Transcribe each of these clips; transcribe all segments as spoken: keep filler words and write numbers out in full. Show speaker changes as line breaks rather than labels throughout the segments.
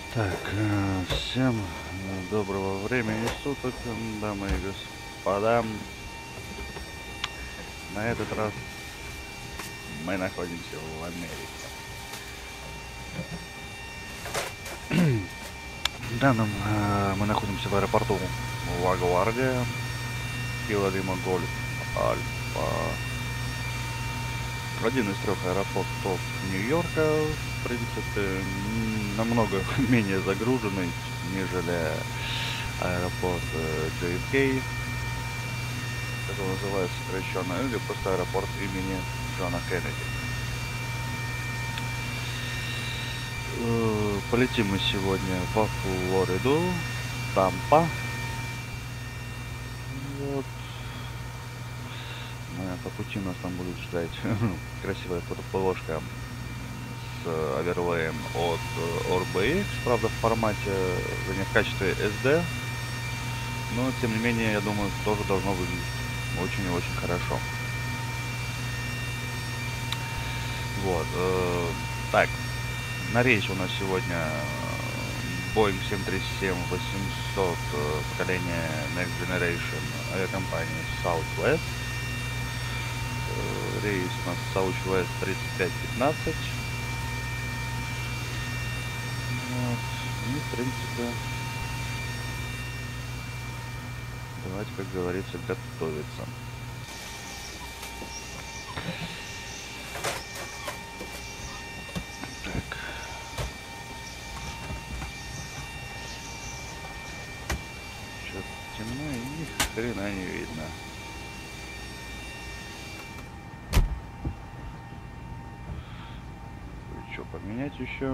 Так, э, всем э, доброго времени суток, дамы и господа. На этот раз мы находимся в Америке. В данном э, мы находимся в аэропорту Лагуардия, Килла Лима Гольф Альфа. Один из трех аэропортов Нью-Йорка, в принципе, м, намного менее загруженный, нежели аэропорт э, джей эф кей, который называется сокращенно, или просто аэропорт имени Джона Кеннеди. Э, Полетим мы сегодня во Флориду, Тампа. Вот. Ну, по пути нас там будет ждать красивая фотоплошка с оверлеем от э, ор би икс, правда в формате, вернее, в качестве эс ди, но тем не менее, я думаю, тоже должно выглядеть очень и очень хорошо. Вот. Э, так, на рейсе у нас сегодня Boeing семь тридцать семь восемьсот э, поколения Next Generation авиакомпании Southwest. Э, рейс у нас Southwest тридцать пять пятнадцать. Вот. И, в принципе, давайте, как говорится, готовиться. Так. Что-то темно и ни хрена не видно. Что поменять еще?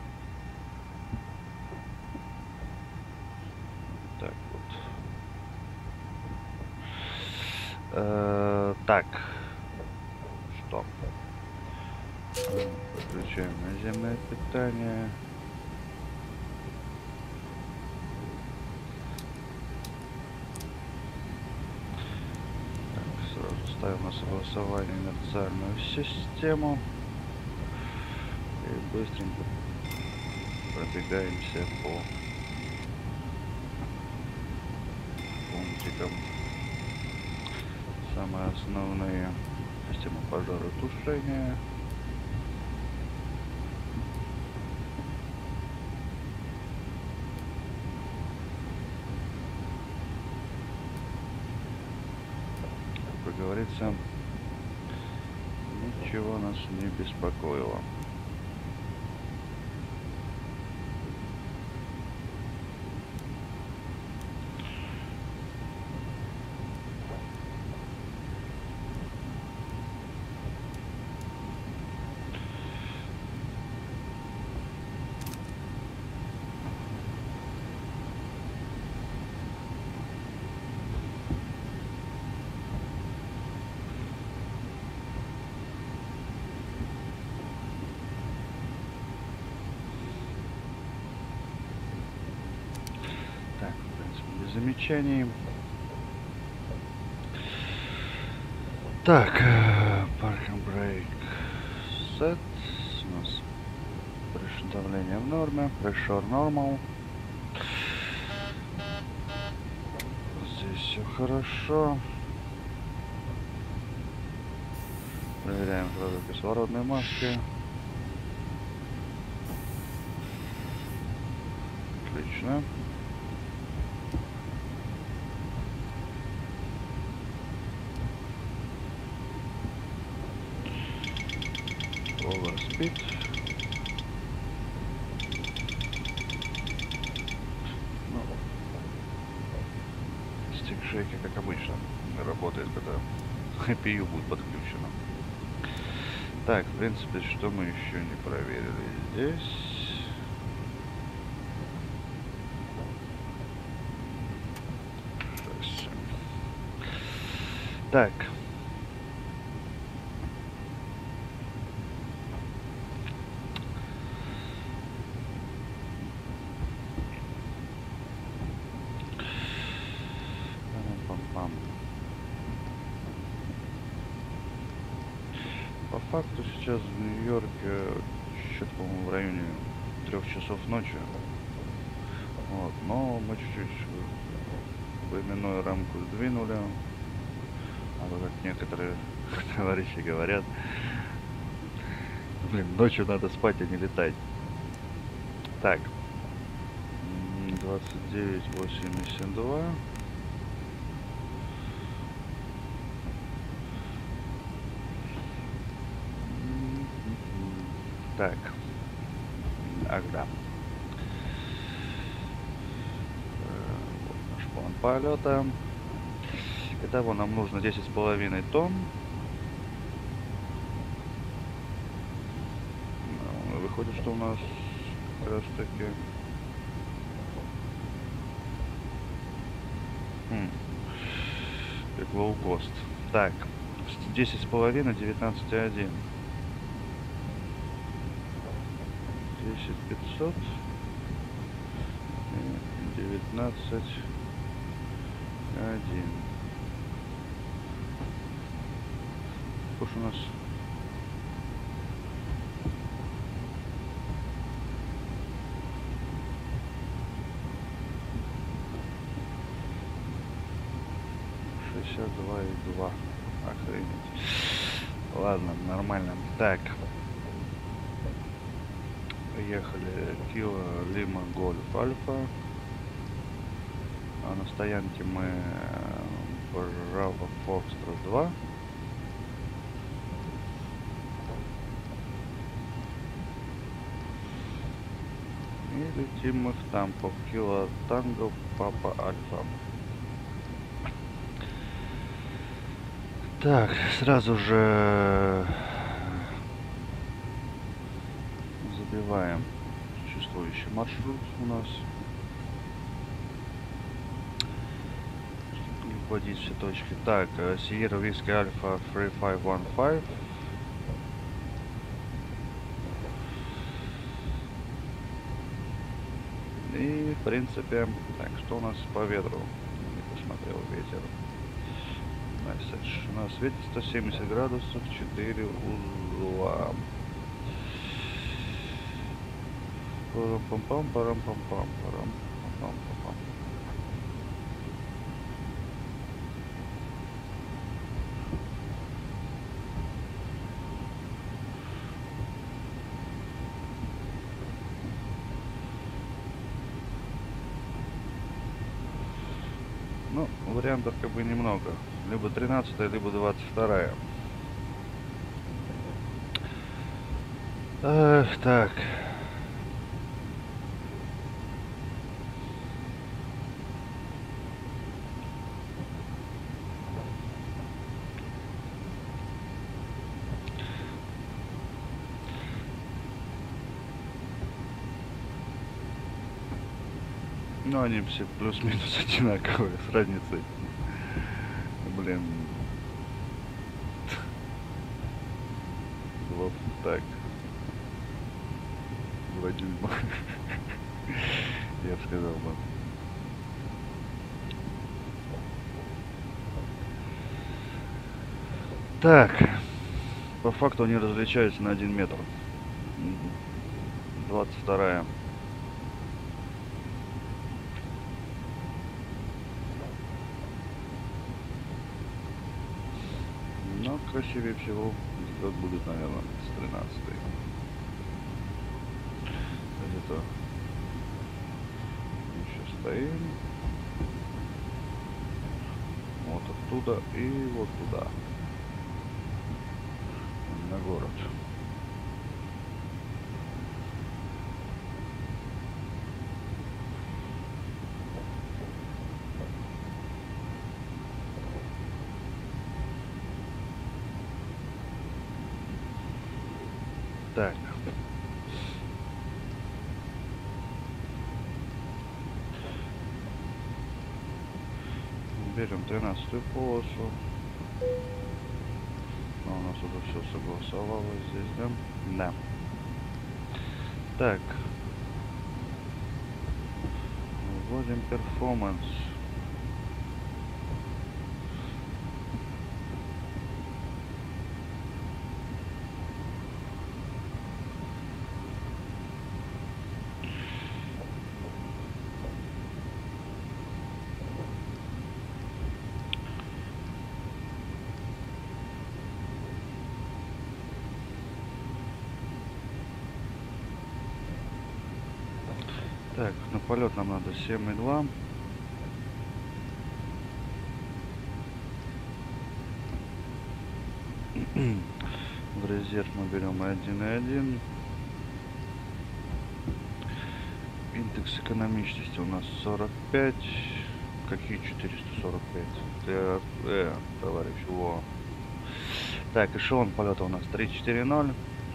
Так вот. Э, так. Что? Подключаем наземное питание. Так, сразу ставим на согласование инерциальную систему. И быстренько пробегаемся по пунктикам. Самые основные: система пожаротушения, как говорится, ничего нас не беспокоило. Так, в принципе, без замечаний. Так, parking brake set. У нас pressure давление в норме, pressure normal. Здесь все хорошо. Проверяем сразу кислородные маски. Отлично. Overspeed. Ну, стик шейки, как обычно, работает, когда эй пи ю будет подключено. Так, в принципе, что мы еще не проверили здесь? Шасси. Так. Пам-пам. По факту сейчас в Нью-Йорке что-то, по-моему, в районе трех часов ночи. Вот, но мы чуть-чуть временную рамку сдвинули. А то, как некоторые товарищи говорят, блин, ночью надо спать, а не летать. Так, двадцать девять восемьдесят два. Так, ах да. Вот наш план полета. Итого нам нужно десять с половиной тонн. Выходит, что у нас как раз таки хм, как лоукост. Так, десять с половиной, девятнадцать один. десять пятьсот, девятнадцать один. Уж у нас шестьдесят два и два. Охренеть. Ладно, нормально. Так. Поехали. Кило Лима Гольф Альфа. А на стоянке мы Браво Фокстрот два. И летим мы в Тампо. Кило Танго Папа Альфа. Так, сразу же забиваем существующий маршрут у нас. Чтобы не вводить все точки. Так, Sierra Whiskey Alpha три пять один пять. И, в принципе, так, что у нас по ветру? Не посмотрел ветер. У нас ветер сто семьдесят градусов, четыре узла. Парам-пам-пам, парам-пам-пам, парам-пам-пам. Ну, вариантов как бы немного. Либо тринадцатая, либо двадцать вторая. Эх, так. Ну, они все плюс-минус одинаковые, с разницей. Блин. Вот так. Два дюйма. Я бы сказал бы. Так. По факту они различаются на один метр. двадцать вторая. Но красивее всего взлет будет, наверное, с тринадцатой. Где-то еще стоим. Вот оттуда и вот туда. На город. Так. Берем тринадцатую полосу. Но у нас уже все согласовалось здесь, да? Да. Так. Вводим перформанс. Так, на полет нам надо семь и два. В резерв мы берем один и один. Индекс экономичности у нас сорок пять. Какие четыреста сорок пять? Э, э, товарищ, во. Так, эшелон полета у нас три четыре ноль.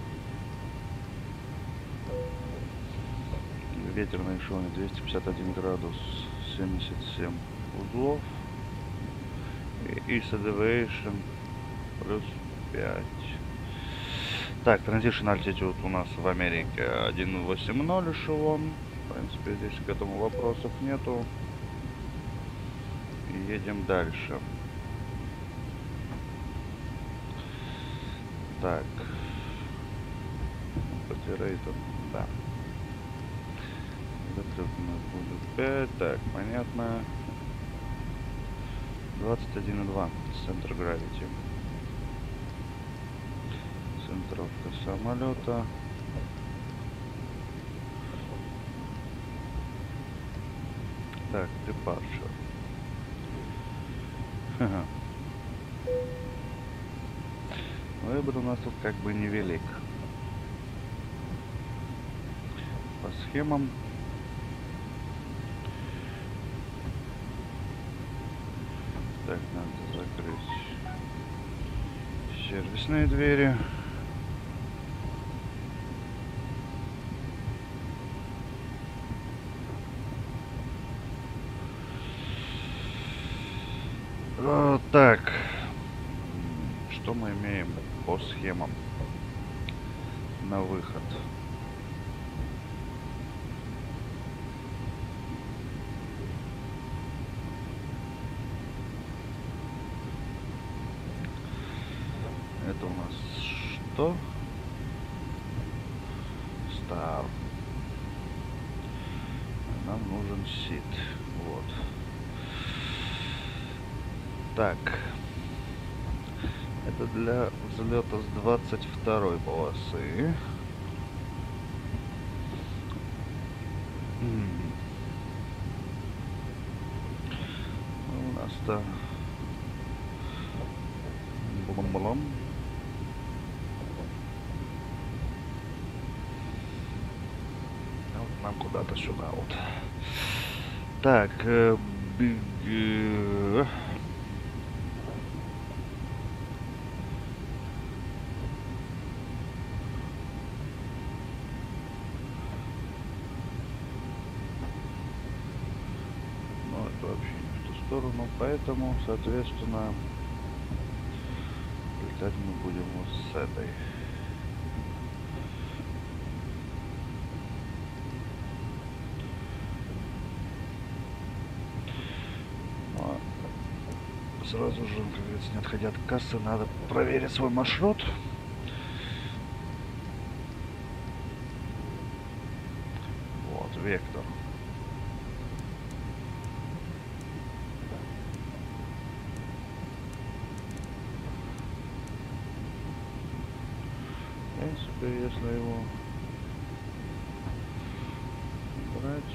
Ветер на эшелоне двести пятьдесят один градус, семьдесят семь узлов. И East Elevation плюс пять. Так, Transition Altitude у нас в Америке один восемь ноль эшелон. В принципе, здесь к этому вопросов нету. И едем дальше. Так. Потерейтон, да. Закрыт у нас будет пять. Так, понятно. двадцать один и два. Центр Gravity. Центровка самолета. Так, departure. Ха-ха. Выбор у нас тут как бы невелик. По схемам. Так, надо закрыть сервисные двери. О, так, что мы имеем по схемам на выход? Это у нас что? Стар. Нам нужен сит. Вот. Так. Это для взлета с двадцать второй полосы. У нас-то блом-блом. Вот нам куда-то сюда вот. Так, э, биг... э, вообще не в ту сторону, поэтому, соответственно, летать мы будем вот с этой. Но сразу же, как говорится, не отходя от кассы, надо проверить свой маршрут. Вот, вектор. В принципе, если его брать,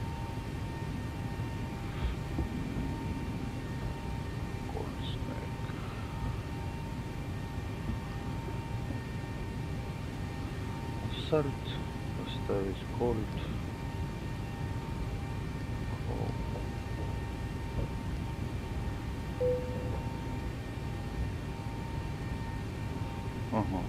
сальт, поставить колд. Ага.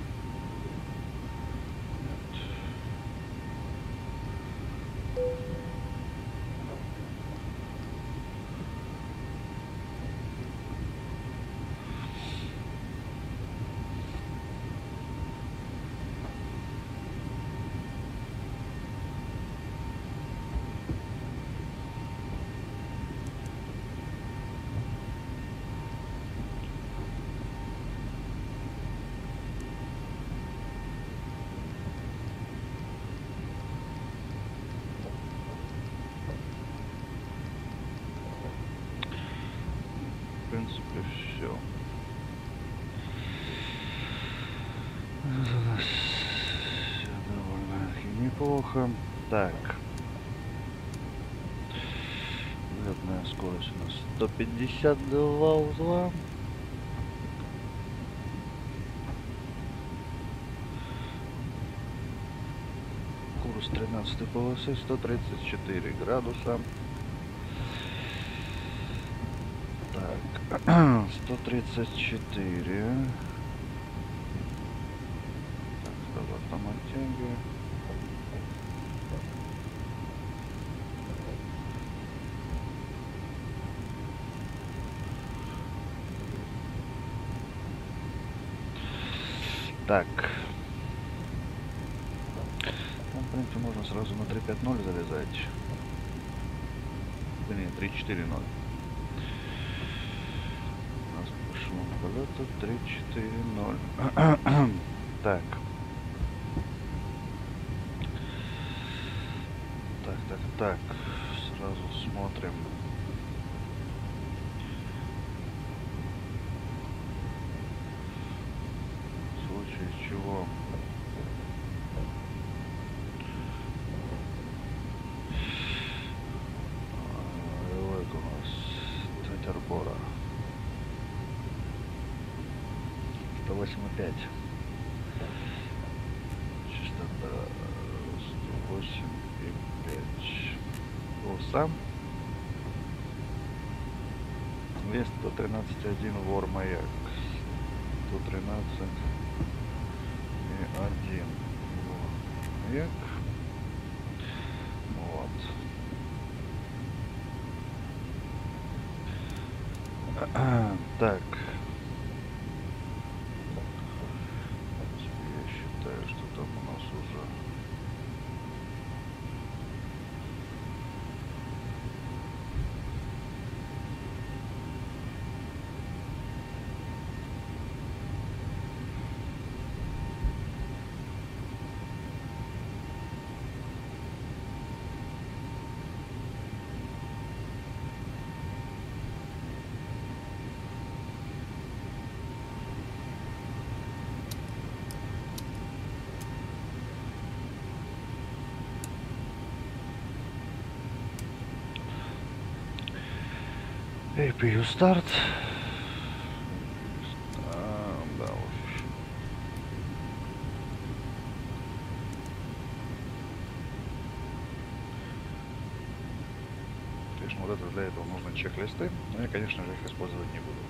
В принципе, все. У нас все довольно неплохо. Так. Максимальная скорость у нас сто пятьдесят два узла. Курс тринадцатой полосы сто тридцать четыре градуса. Так, сто тридцать четыре. Так, сразу автомат тяги. Так. Ну, в принципе, можно сразу на три пять ноль залезать. Да нет, три четыре ноль. У нас пошло полета три четыре ноль. Так. Так, так, так. Сразу смотрим. В случае чего. Рывок у нас Тетербора. сто восемь и пять. Частота сто восемь и пять. Полоса. Вес сто тринадцать и один, вор маяк. сто тринадцать и один. Вор маяк. Вот. Так. Я считаю, что там у нас уже эй пи ю старт. А, да, уж. Конечно, вот это для этого нужны чек-листы, но я, конечно же, их использовать не буду.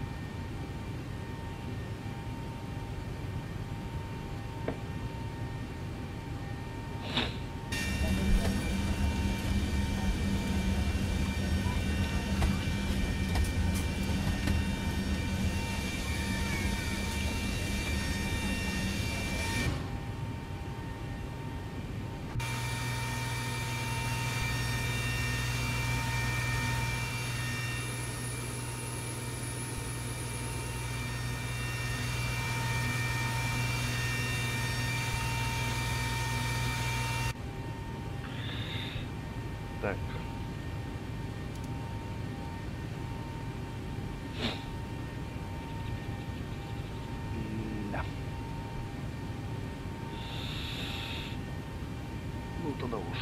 Так. Да. Ну тогда уж.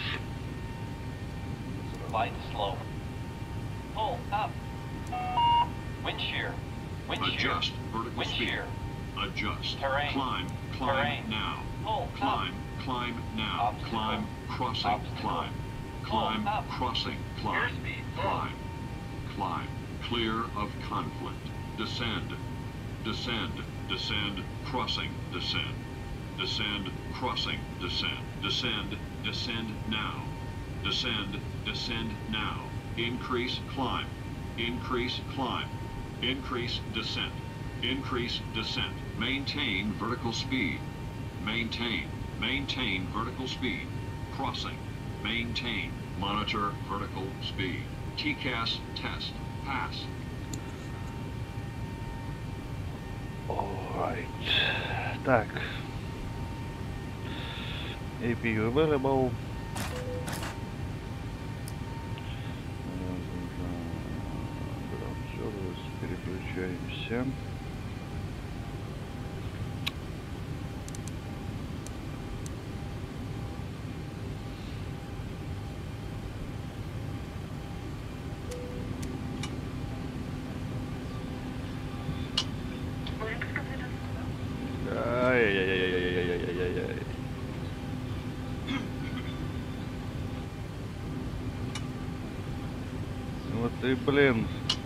Light slow. Pull up. Wind shear. Wind shear.
Adjust vertical
Wind
speed.
shear.
Adjust.
Terrain.
Climb. Climb
Terrain.
now.
Pull
Climb.
up.
Climb now.
Obstacle.
Climb. Crossing.
Obstacle.
Climb.
Pull
Climb.
up.
Crossing. Climb.
Airspeed.
Climb. Climb. Clear of conflict. Descend. Descend. Descend. Crossing. Descend. Descend. Crossing. Descend. Descend. Descend now. Descend. Descend now. Increase climb. Increase climb. Increase descent. Increase descent. Maintain vertical speed. Maintain. Maintain vertical speed. Crossing. Maintain. Monitor vertical speed. T C A S test. Pass.
Alright. Так. эй пи ю available. Переключаемся. Ты, блин.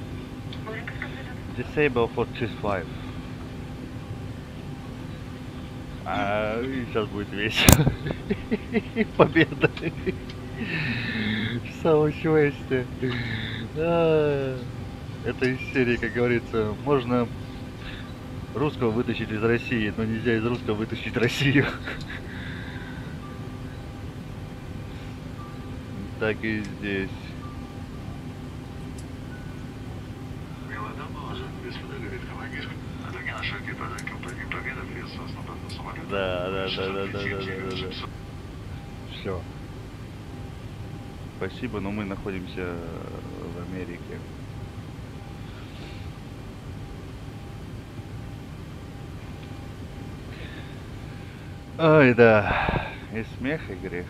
Disable for cheese five. А, сейчас будет весело. Победа. В самом квесте. А, это из серии, как говорится, можно русского вытащить из России, но нельзя из русского вытащить Россию. Так и здесь. Да, да, да, да, да, да, да, да. Все. Спасибо, но мы находимся в Америке. Ой, да. И смех, и грех.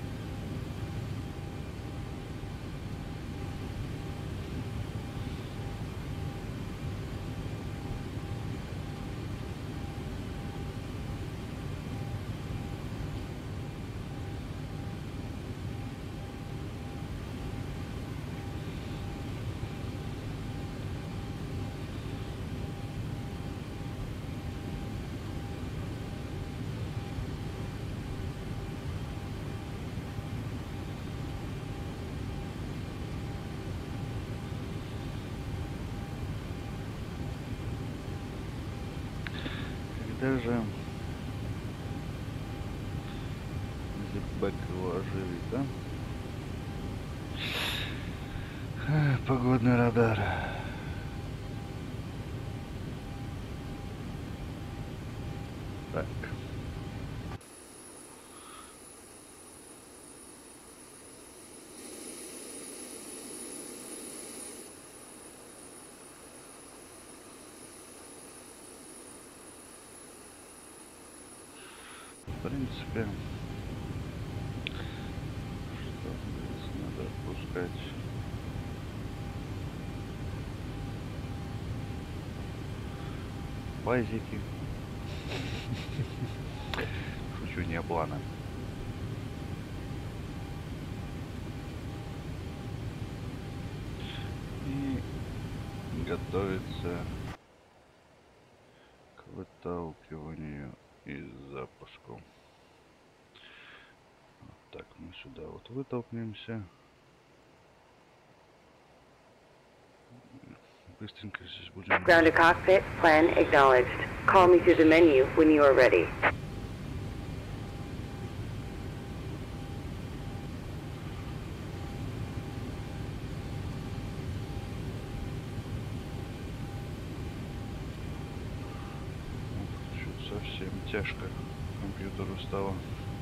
Когда же Зипбэк его оживит, да? А, погодный радар. Так. В принципе, что здесь надо отпускать? Пазики. Шучу, не плана. И готовится к выталкиванию и запуску. Вот так, мы сюда вот вытолкнемся. Быстренько здесь будем.
Ground to cockpit, plan acknowledged. Call me through the menu when you are ready.
Что-то совсем тяжко компьютеру стало.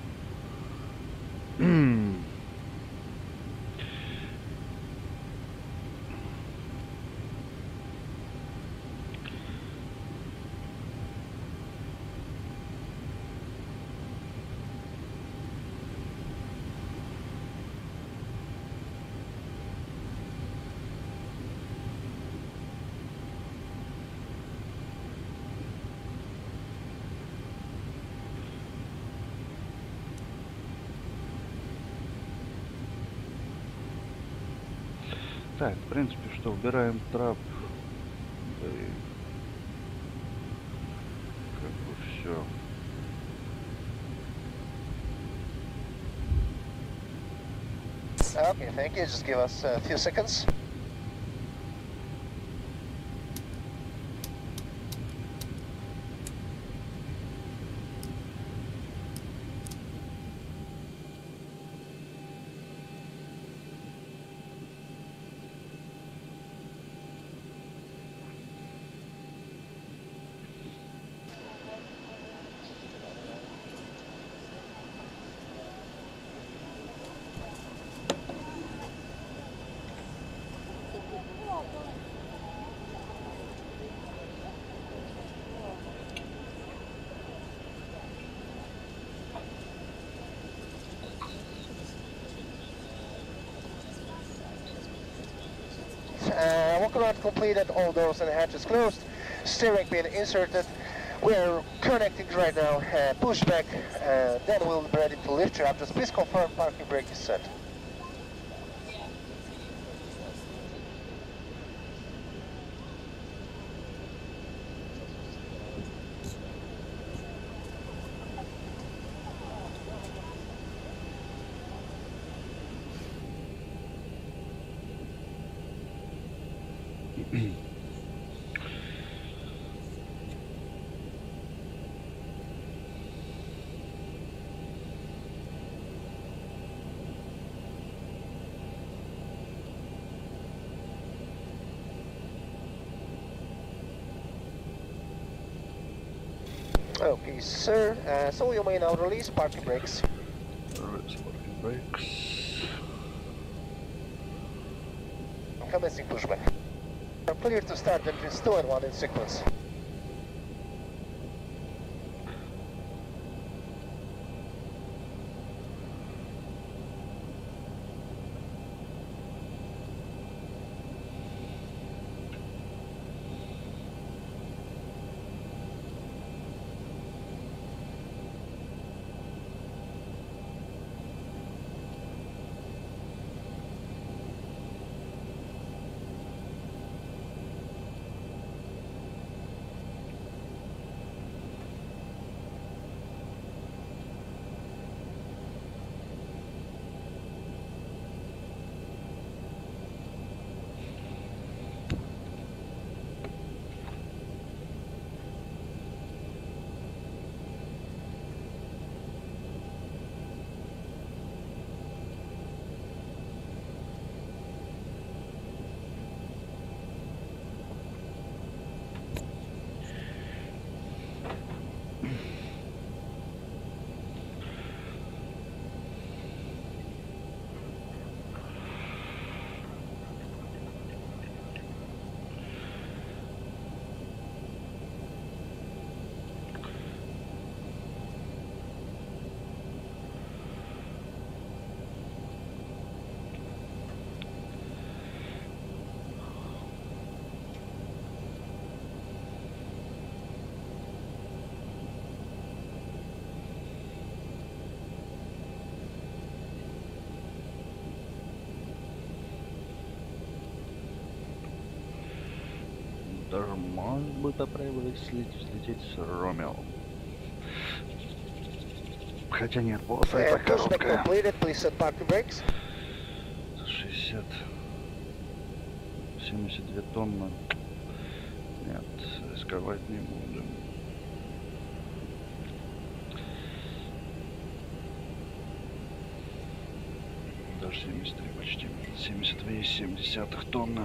Так, в принципе, что, убираем трап. Да и как бы все.
Okay, thank you. Just give us a few seconds. Uh, walk around completed, all doors and hatches closed, steering wheel inserted. We're connecting right now, uh, push back, uh, then we'll be ready to lift you up. Just please confirm parking brake is set. Okay, sir. Uh, so you may now release parking brakes.
Release parking brakes.
Commencing pushback. Are clear to start engines two and one in sequence.
Даже может быть попробовать слететь с Ромео. Хотя нет, полоса
Uh,
это
pushback
короткая.
completed. Please set parking brakes.
шестьдесят, семьдесят две тонны. Нет, рисковать не будем. Даже семьдесят три почти. семьдесят две и семь десятых тонны.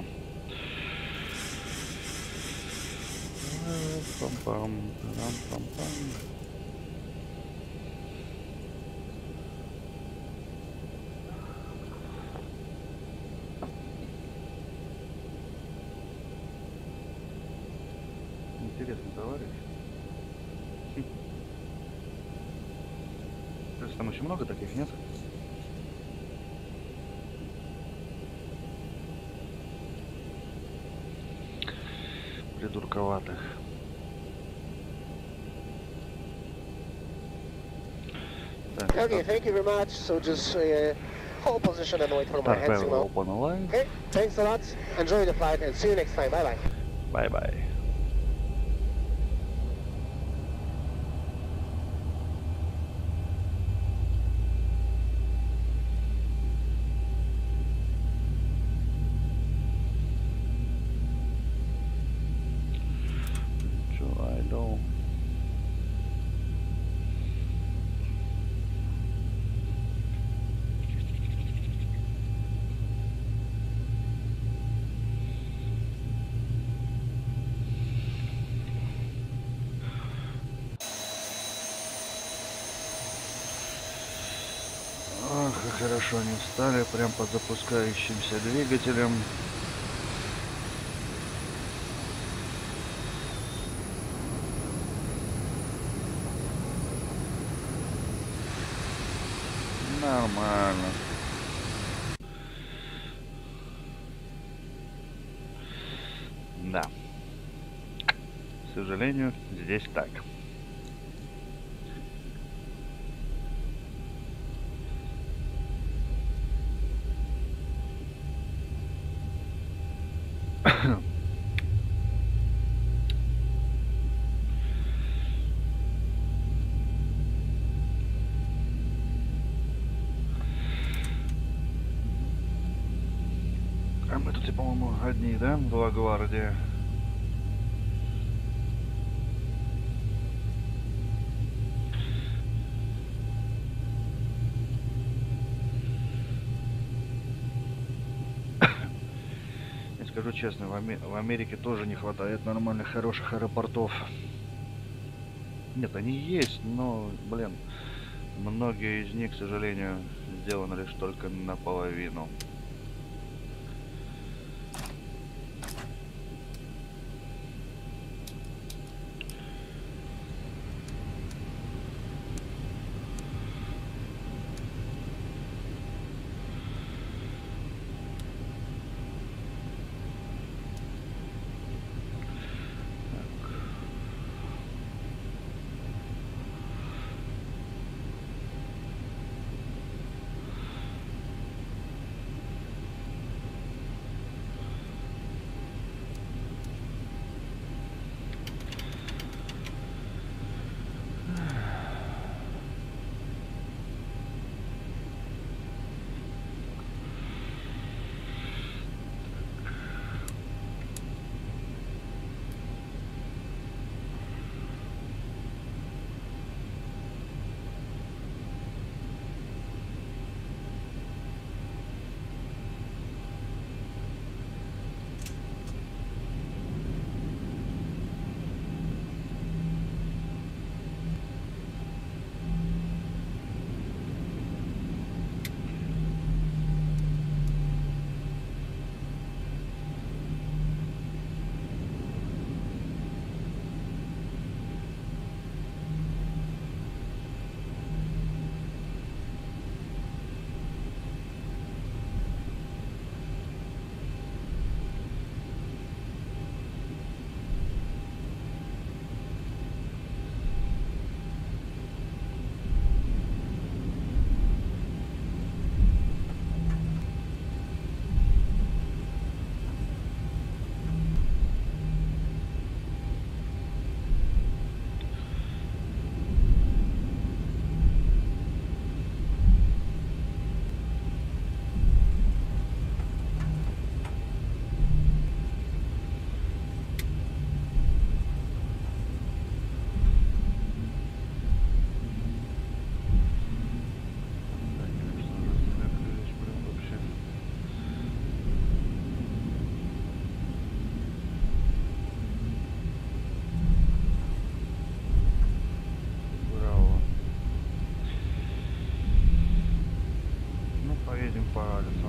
Пам-пам, пам-пам-пам. Интересный товарищ. Хм. То есть там очень много таких, нет? Придурковатых. Так,
Okay, thank you very much. So just uh, hold position and wait for my hand
торпеда
signal.
open line.
Okay, thanks a lot. Enjoy the flight and see you next time. Bye bye.
Bye-bye. Idle. Ах, как хорошо они встали прям под запускающимся двигателем. Нормально. Да. К сожалению, здесь так. А мы тут, по-моему, одни, да? Была гвардия. Я скажу честно, в, Аме- в Америке тоже не хватает нормальных, хороших аэропортов. Нет, они есть, но, блин, многие из них, к сожалению, сделаны лишь только наполовину. Поедем по Альфа.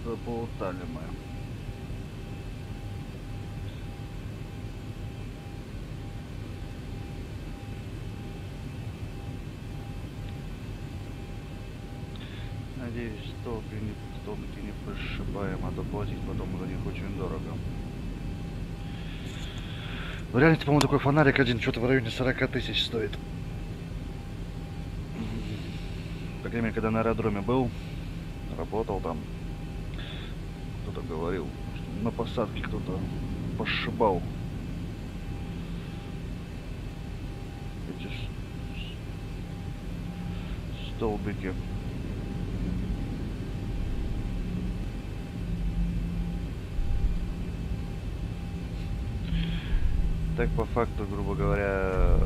заплутали мы. Надеюсь, столбики не, столбики не пришибаем, а то платить потом за них очень дорого. В реальности, по-моему, такой фонарик один что-то в районе сорока тысяч стоит. По крайней мере, когда на аэродроме был, работал там, кто-то говорил, что на посадке кто-то пошибал эти столбики. Так, по факту, грубо говоря,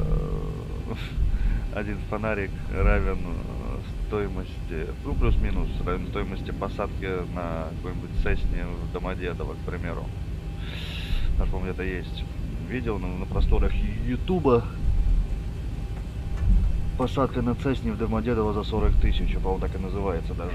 один фонарик равен стоимости, ну, плюс-минус, равен стоимости посадки на какой-нибудь Цесне в Домодедово, к примеру. Даже, по-моему, это есть. Видел на, на просторах Ютуба посадка на Цесне в Домодедово за сорок тысяч, по-моему, так и называется даже.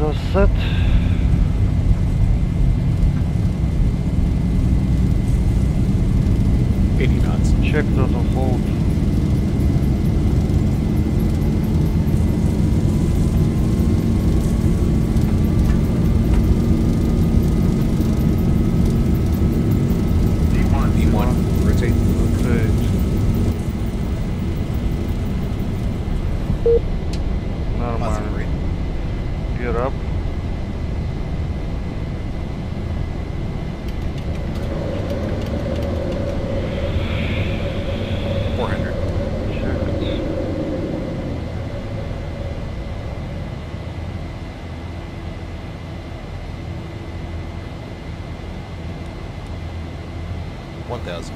just set.
eighty knots.
Check throttle hold.
V one. Rotate.
Rotate.
Positive
Нормально.
rate.
Gear up.
four hundred.
Check.
one thousand.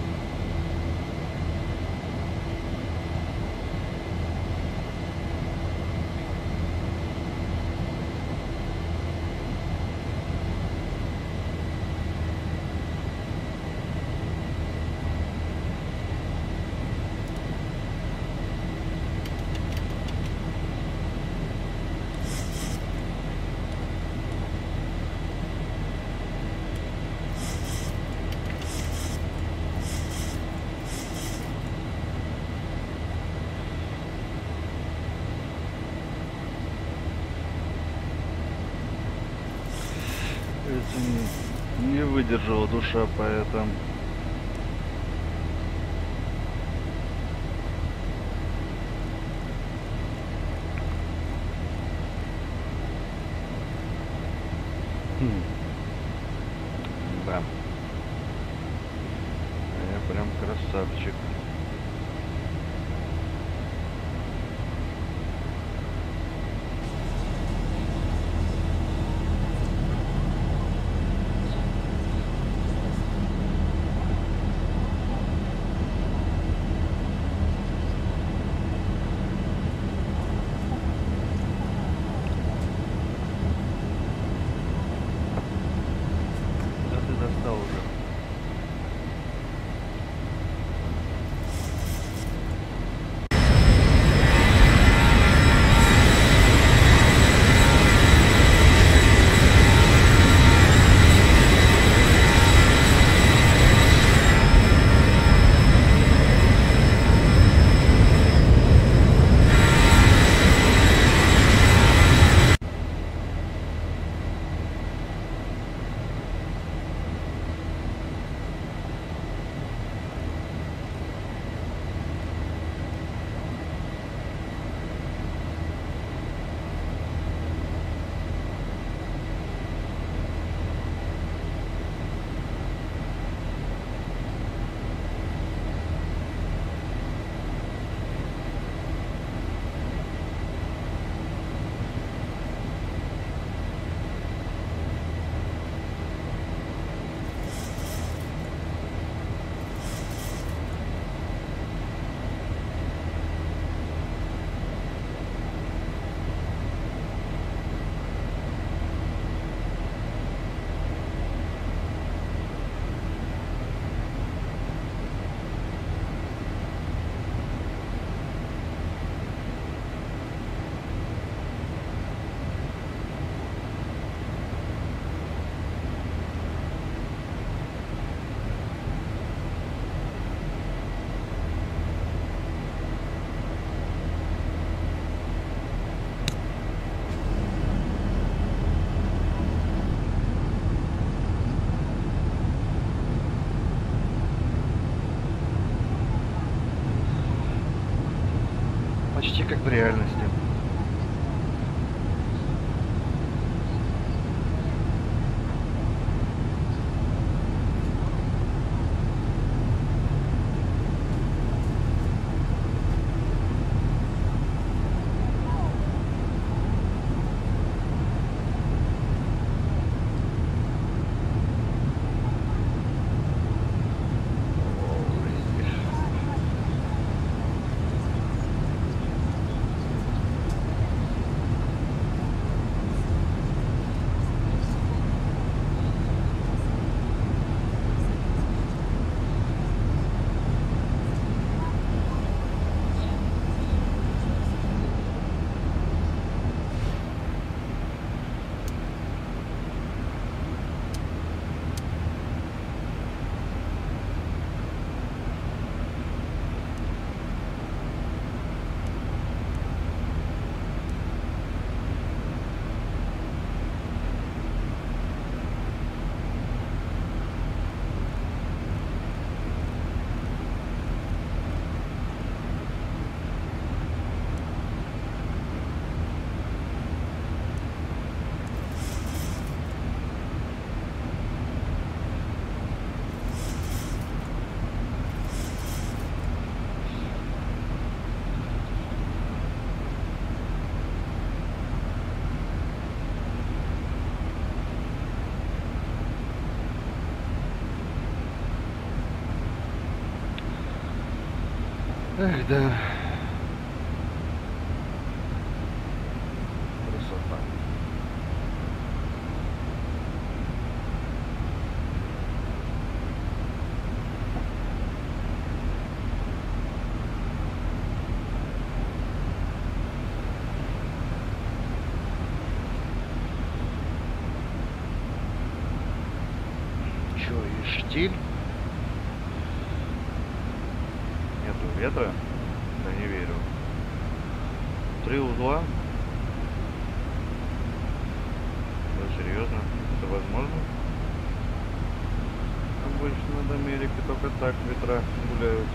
Это не выдержала душа поэта. Хм. Да. А я прям красавчик. Да ты достал уже. Почти как в реальности. Эх, да. Красота. Чё, и штиль? Нету ветра? Да не верю. Три узла? Да серьезно? Это возможно? Обычно над Америкой только так ветра гуляют.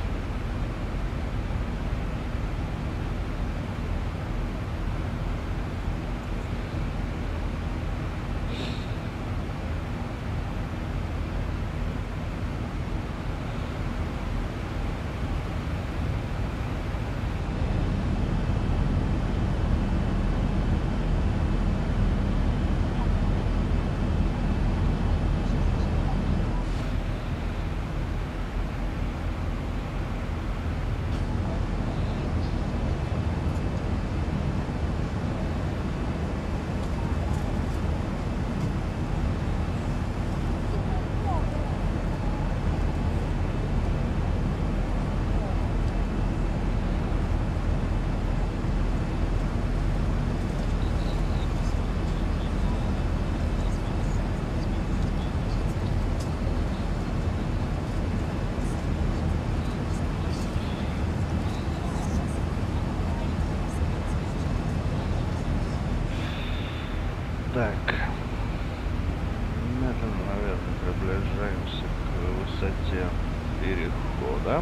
Так, медленно, наверное, приближаемся к высоте перехода.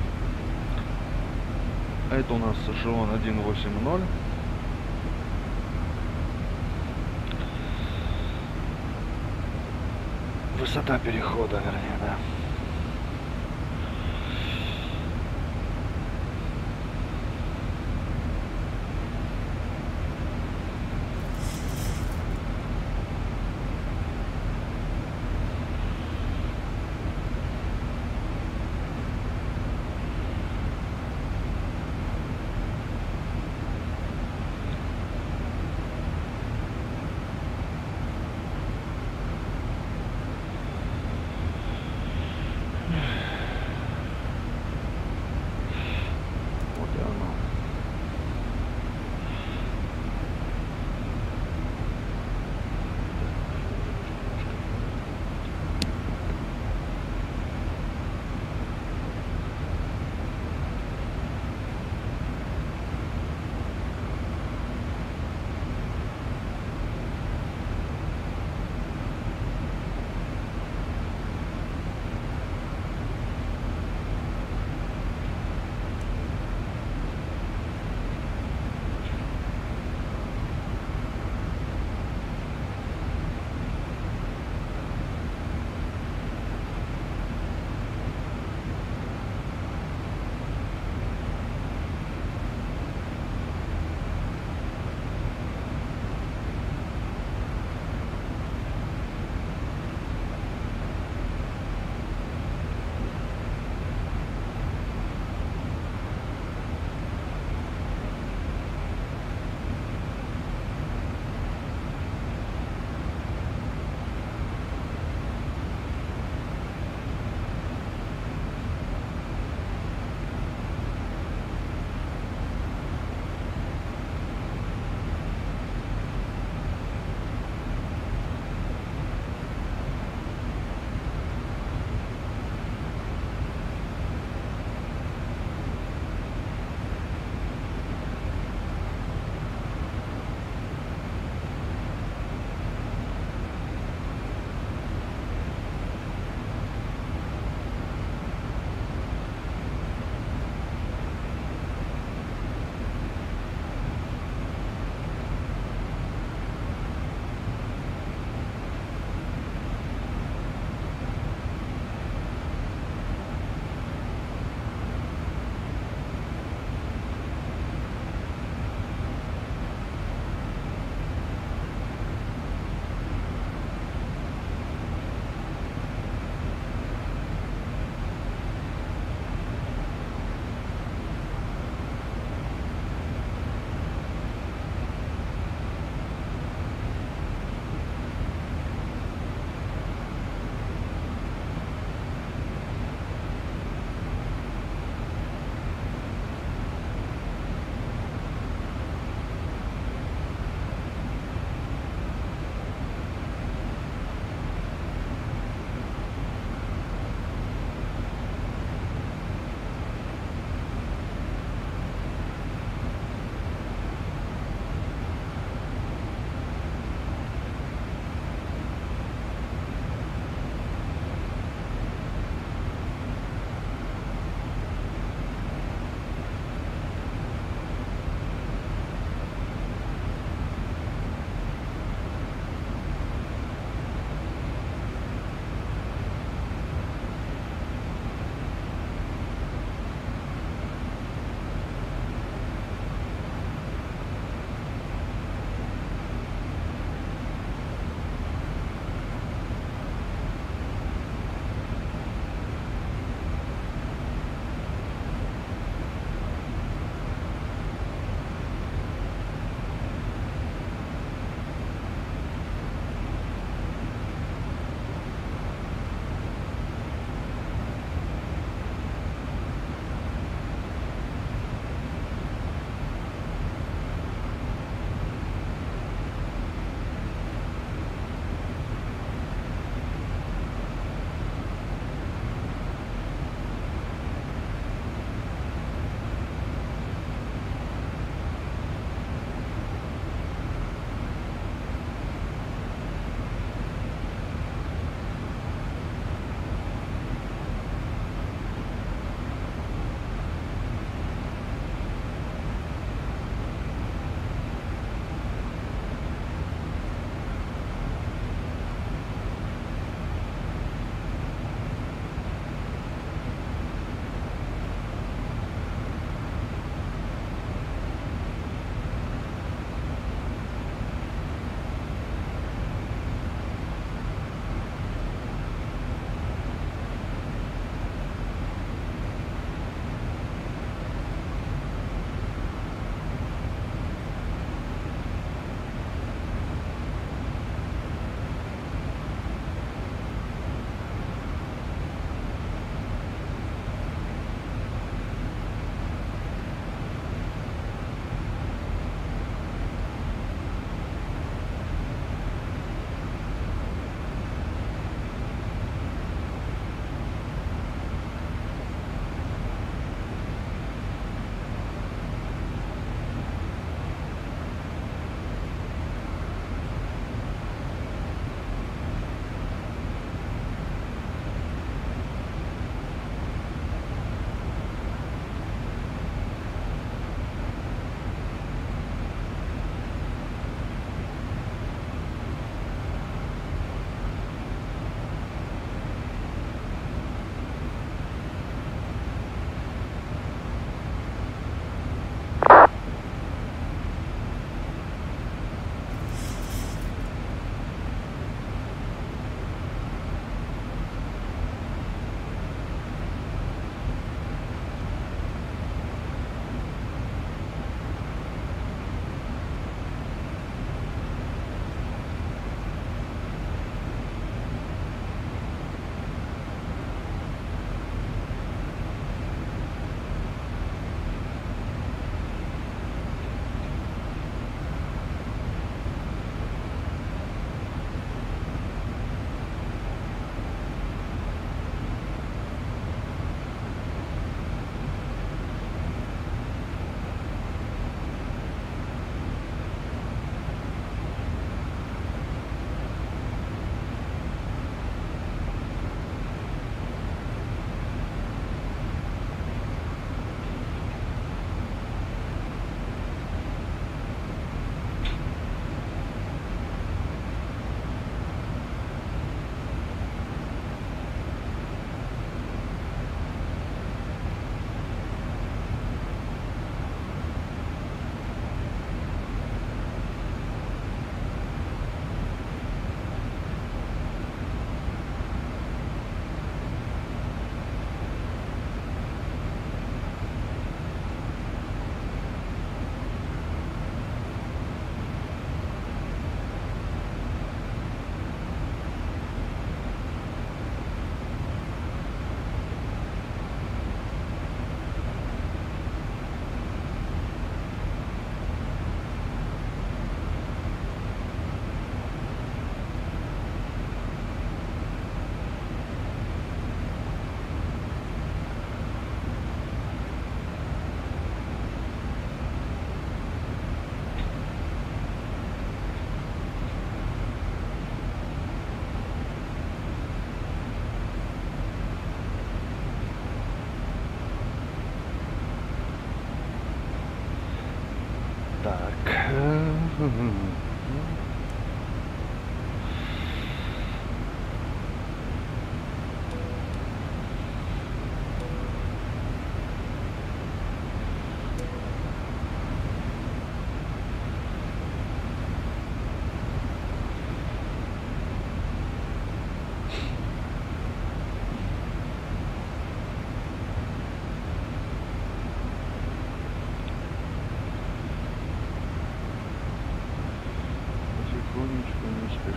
Это у нас эшелон один восемь ноль. Высота перехода, вернее, да.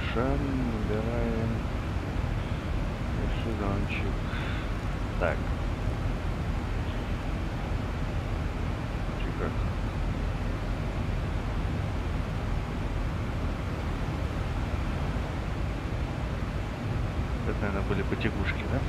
Рошен, набираем эшелончик. Так. Чика. Это, наверное, были потягушки, да?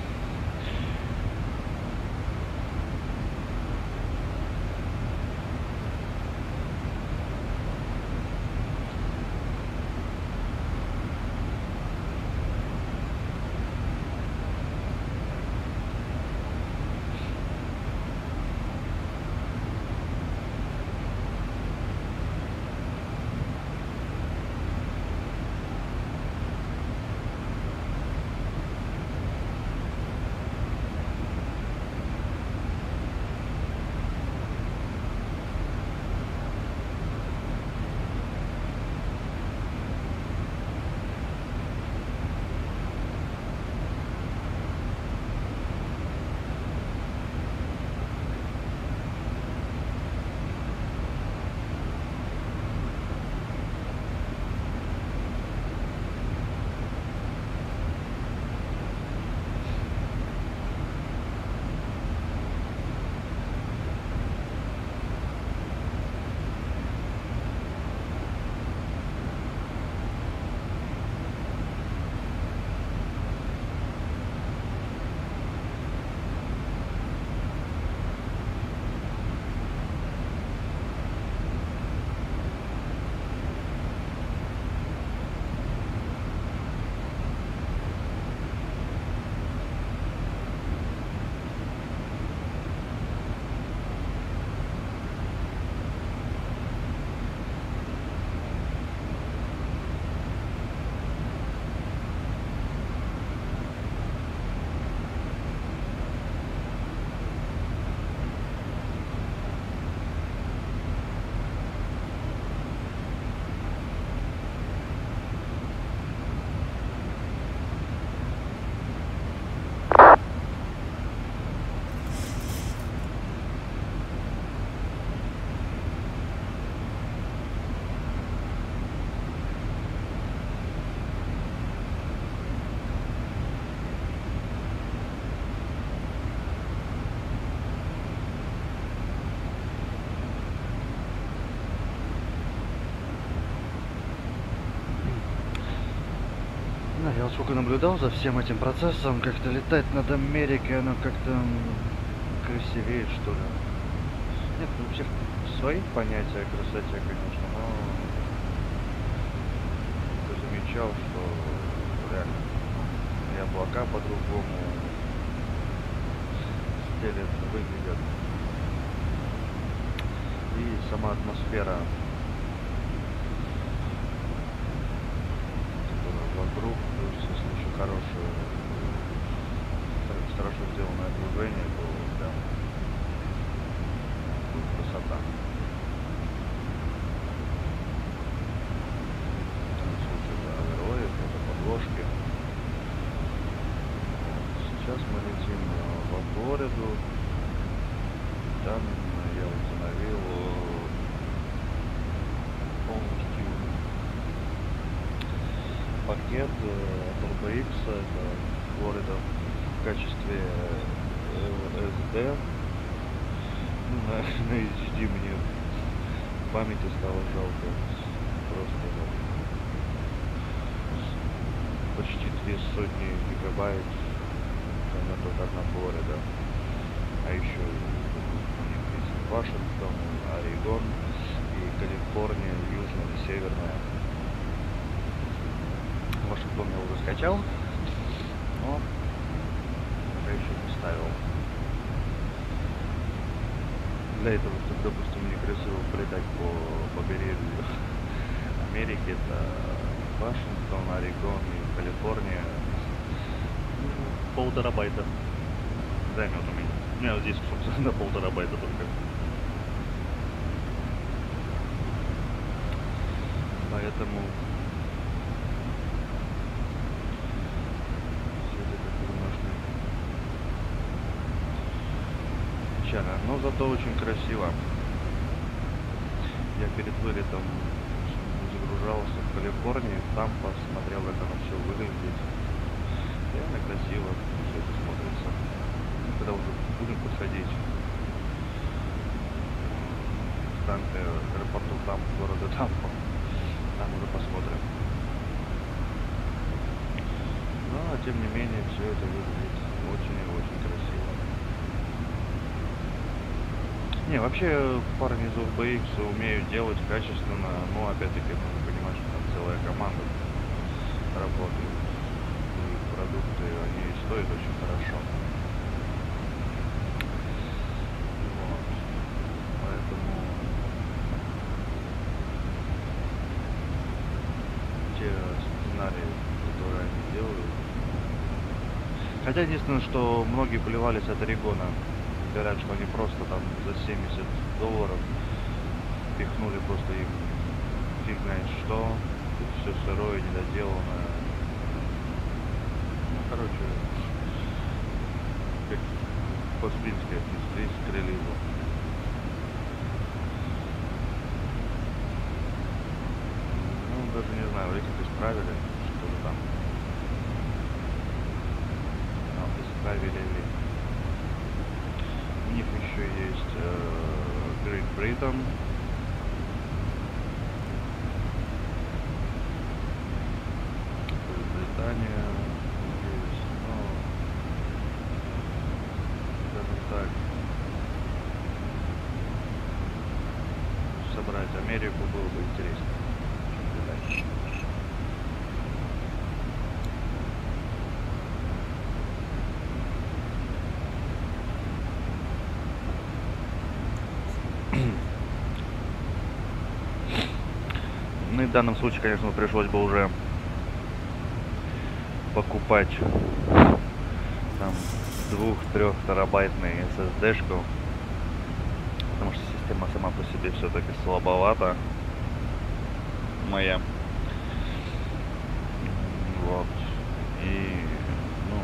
Я вот сколько наблюдал за всем этим процессом, как-то летать над Америкой, оно как-то красивее, что ли. Нет, ну, у всех свои понятия о красоте, конечно, но я замечал, что реально и облака по-другому стелят, выглядят. И сама атмосфера вокруг, плюс если еще хорошее, хорошо сделанное окружение, то да, будет красота. Это герои, это подложки. Сейчас мы летим во Флориду. Там я установил полностью пакет от эр бэ икс, это Флорида, в качестве эс ди. Ну, на, на эйч ди мне памяти стало жалко. Просто ну, почти две сотни гигабайт. Это только одна Флорида. А еще у них есть Вашингтон, Орегон и Калифорния, южная и северная. Вашингтон я уже скачал, но пока еще не ставил. Для этого, чтобы, допустим, мне красиво полетать по побережью Америки, это Вашингтон, Орегон и Калифорния, полтора байта займет у меня. У меня вот здесь, собственно, полтора байта только. Поэтому но зато очень красиво. Я перед вылетом пожалуйста, в Калифорнии, там посмотрел, как оно все выглядит. Реально красиво все это смотрится. Ну, когда уже будем подходить к станции аэропорту там, города Тампа, там уже посмотрим. Но, тем не менее, все это выглядит очень и очень красиво. Не, вообще парни из эф би икс умеют делать качественно, но опять-таки нужно понимать, что там целая команда работает. И продукты, они стоят очень хорошо. Вот. Поэтому те сценарии, которые они делают. Хотя единственное, что многие плевались от Орегона. Говорят, что они просто там за семьдесят долларов пихнули просто им фиг знает что, все сырое, недоделанное. Ну, короче, как по-свински отнеслись к релизу. Ну, даже не знаю, вроде как исправили, что-то там. Но исправили. У них еще есть э, Great Britain. Британия есть, но, скажем так, собрать Америку было бы интереснее, чем Британия. Ну и в данном случае, конечно, пришлось бы уже покупать там двух-трех терабайтный эс эс ди-шку, потому что система сама по себе все-таки слабовата моя. Вот. И ну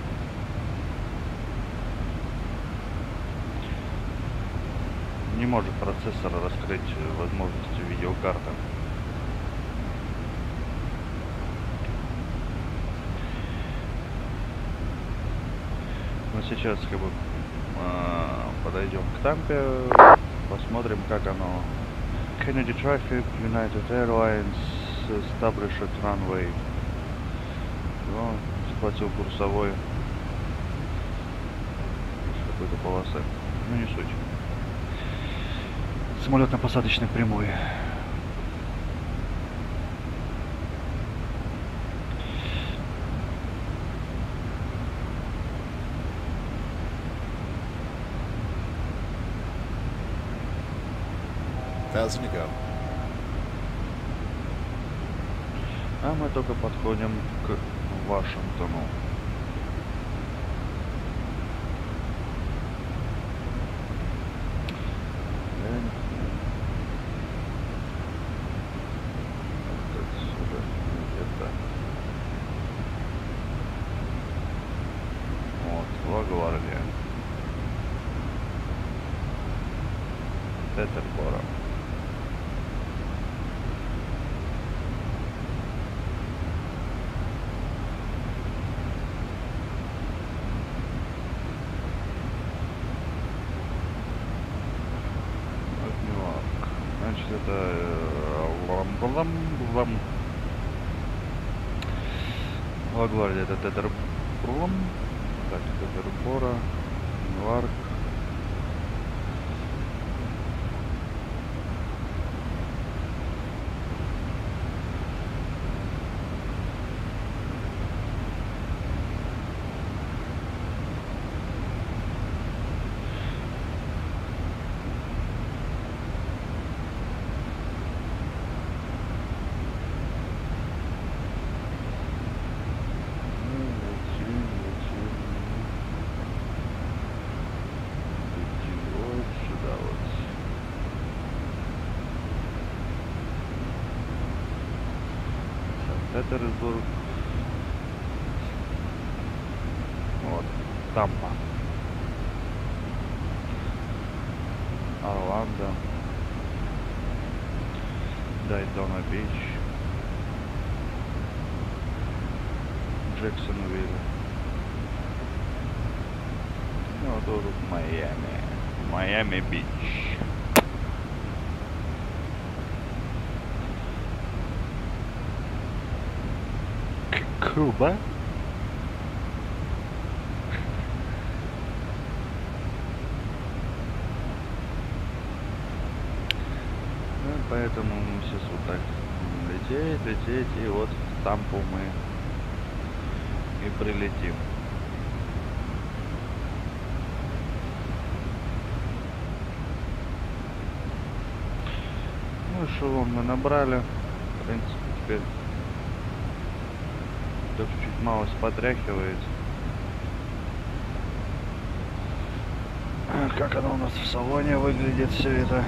не может процессор раскрыть возможности видеокарты. Но сейчас как бы э, подойдем к Тампе, посмотрим, как оно. Kennedy Traffic, United Airlines, Established Runway. Ну, схватил курсовой с какой-то полосы. Ну, не суть. Самолетно-посадочной прямой.
Thousand to go.
А мы только подходим к Вашингтону. Отсюда где-то. Вот, Ла-Гвардия. Петербора. Значит, это Ла-Гвардия, это Тетербором, так, Тетербора, Ньюарк. Петербург. Вот. Тампа. Орландо. Дайдона Бич. Джексонвилле. Ну, вот тут вот Майами. Майами-Бич. К- Куба? Ну, поэтому мы сейчас вот так лететь, лететь, и вот в Тампу мы и прилетим. Ну, эшелон мы набрали. В принципе, теперь только чуть мало потряхивает. А как оно у нас в салоне выглядит все это?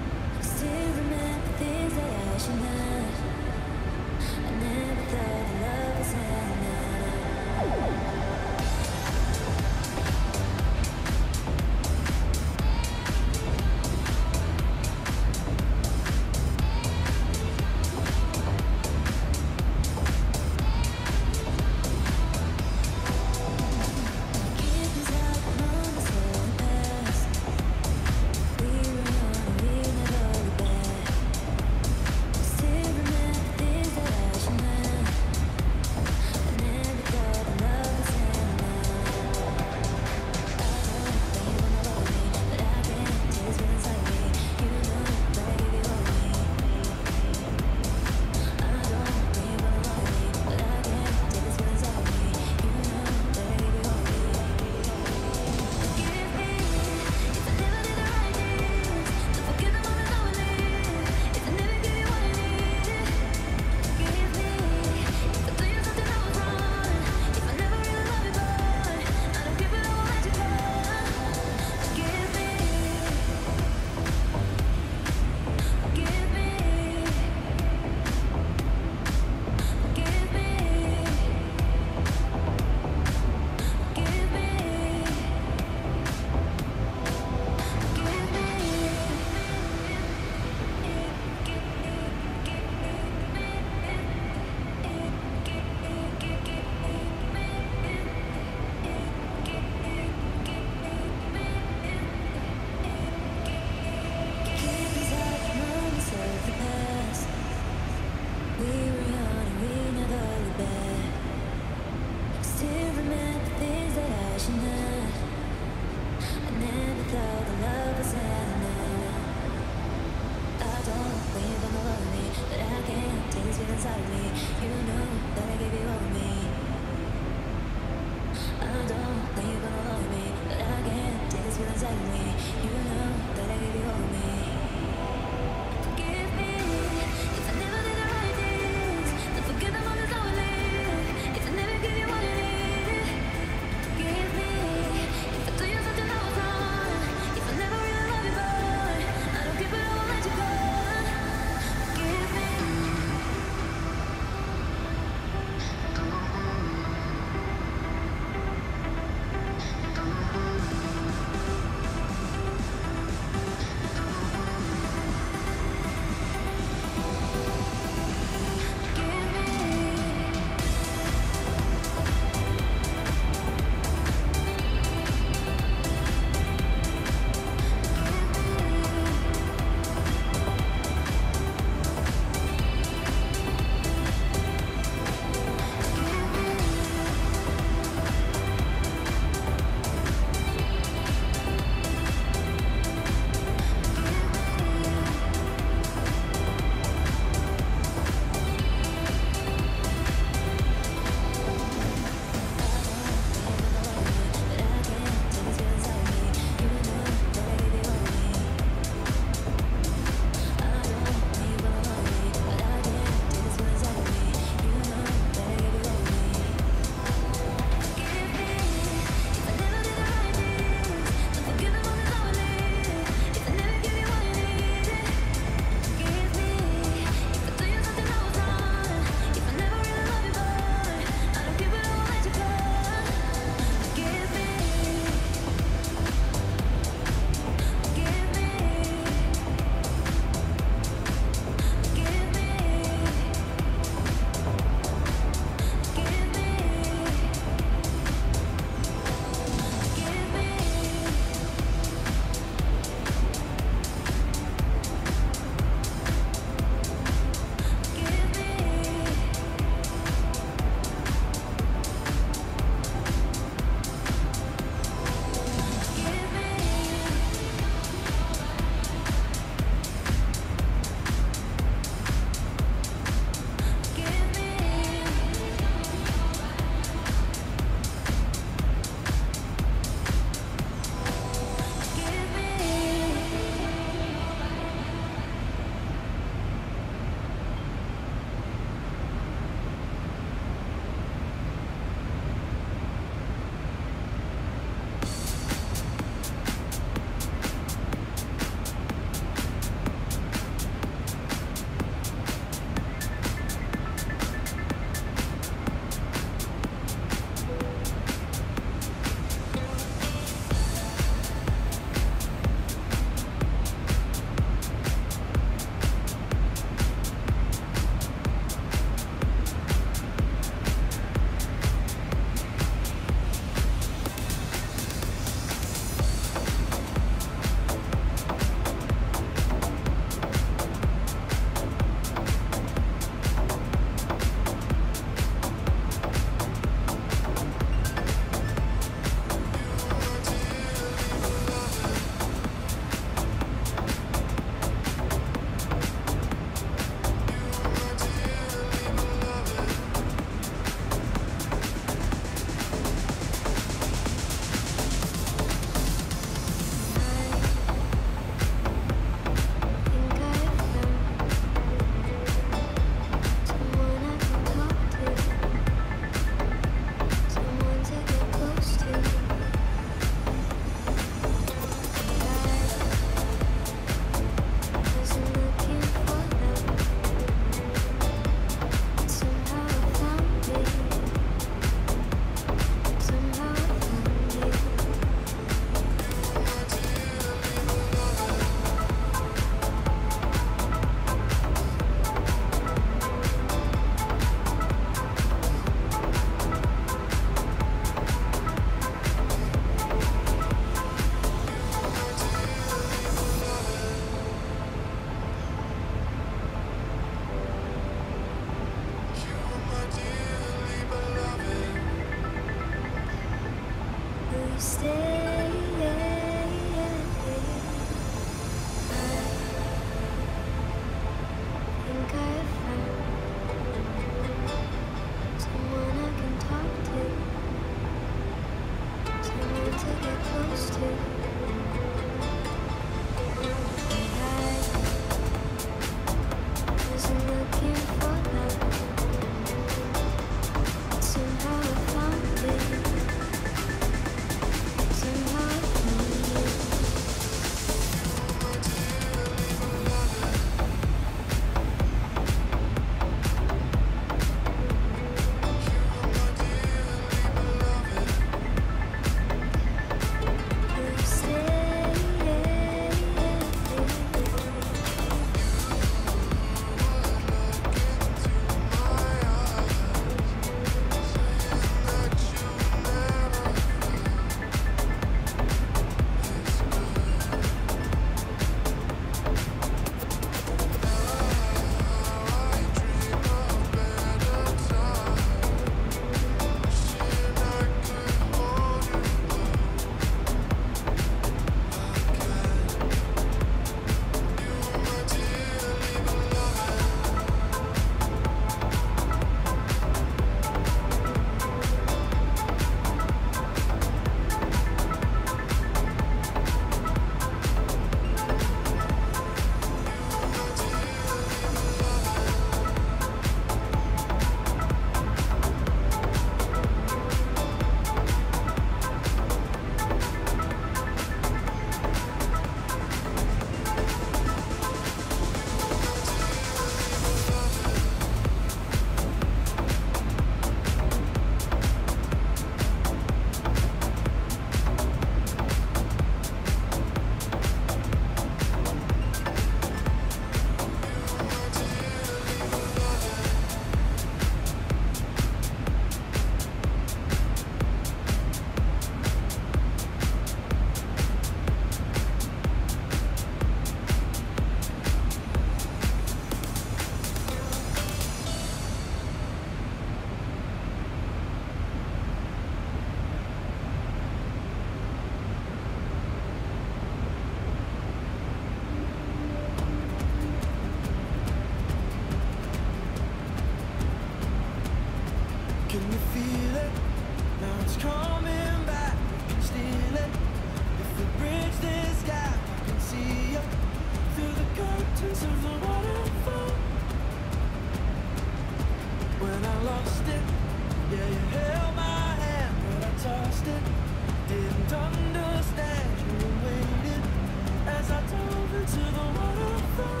lost it. Yeah, you held my hand, but I tossed it. Didn't understand you were waiting as I dove into the waterfall.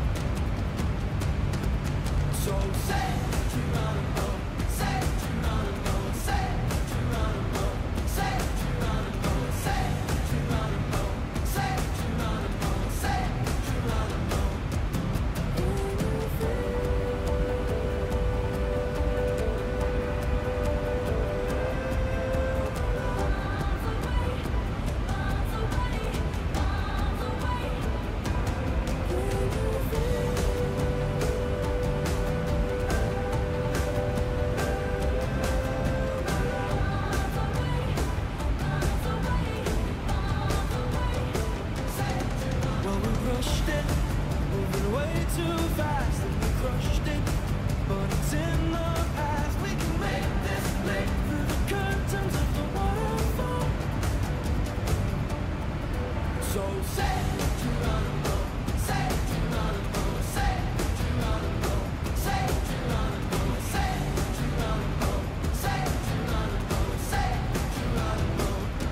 So say Geronimo, say Geronimo, say Geronimo, say Geronimo, say Geronimo, say Geronimo, say Geronimo. Well, we rushed it, moving way too fast, and we crushed it, but it's in the past. We can make this leap through the curtains of the waterfall. So say Geronimo, say Geronimo, say Geronimo, say Geronimo, say Geronimo, say Geronimo, say Geronimo.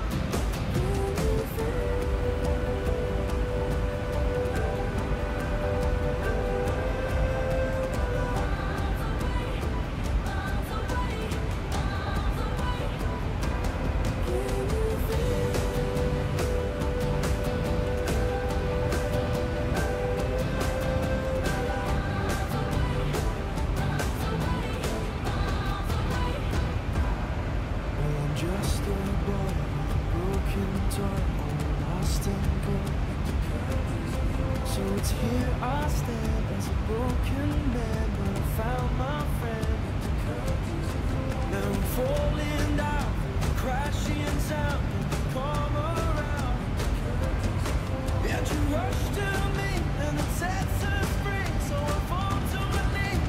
Well, I'm just a boy with a broken toy, all lost and gone. So it's here I stand as a broken man, but I found my friend. Now I'm falling down, crashing sound, and you come around. And you rush to me, and it sets us free, so I fall to my knees.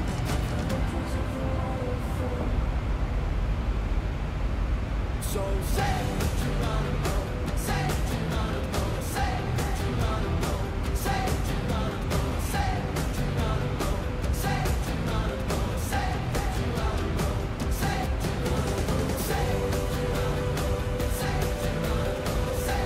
So say Geronimo, say Geronimo, say Geronimo, say Geronimo, say Geronimo, say Geronimo, say Geronimo, say Geronimo, say Geronimo, say Geronimo, say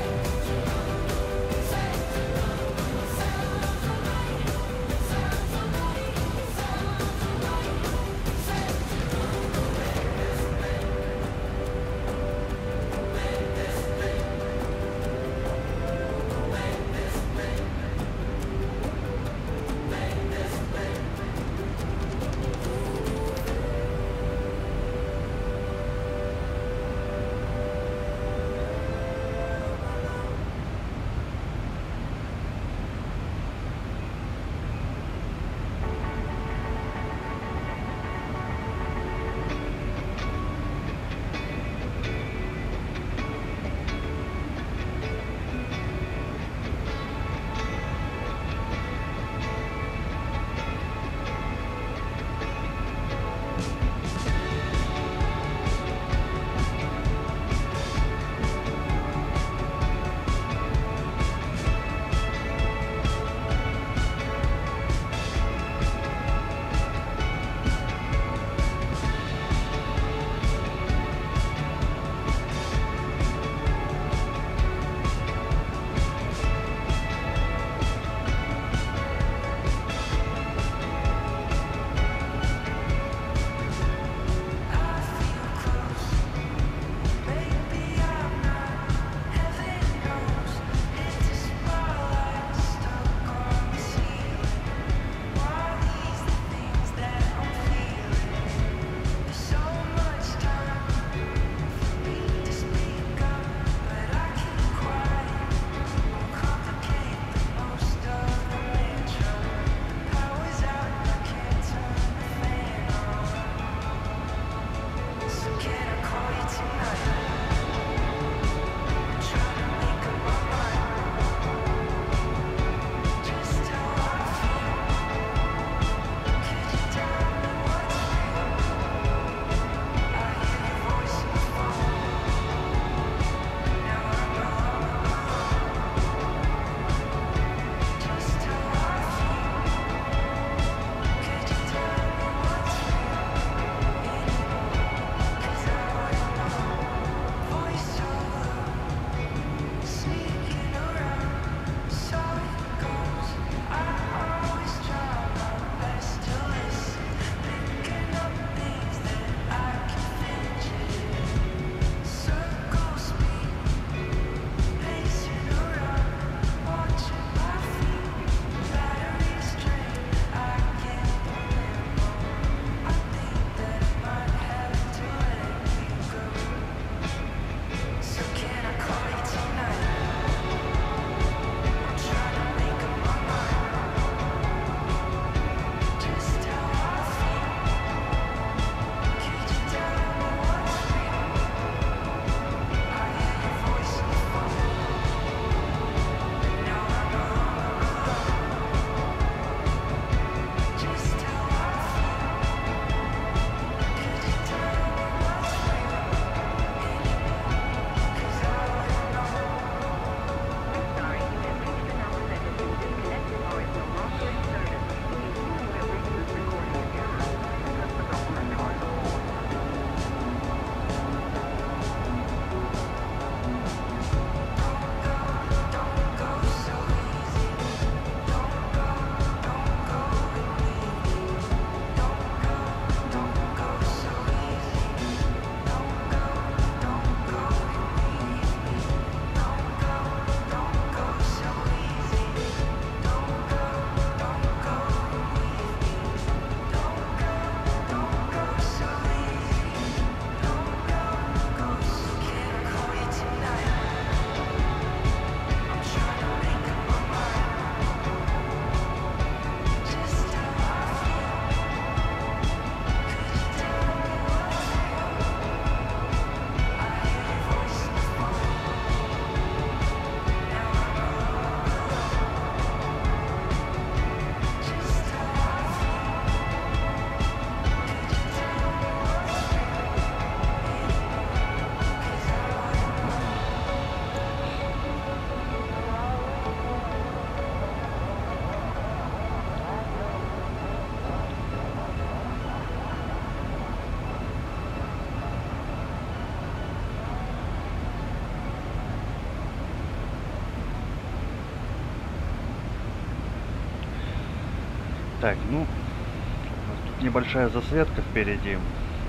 Так, ну, у нас тут небольшая засветка впереди. М,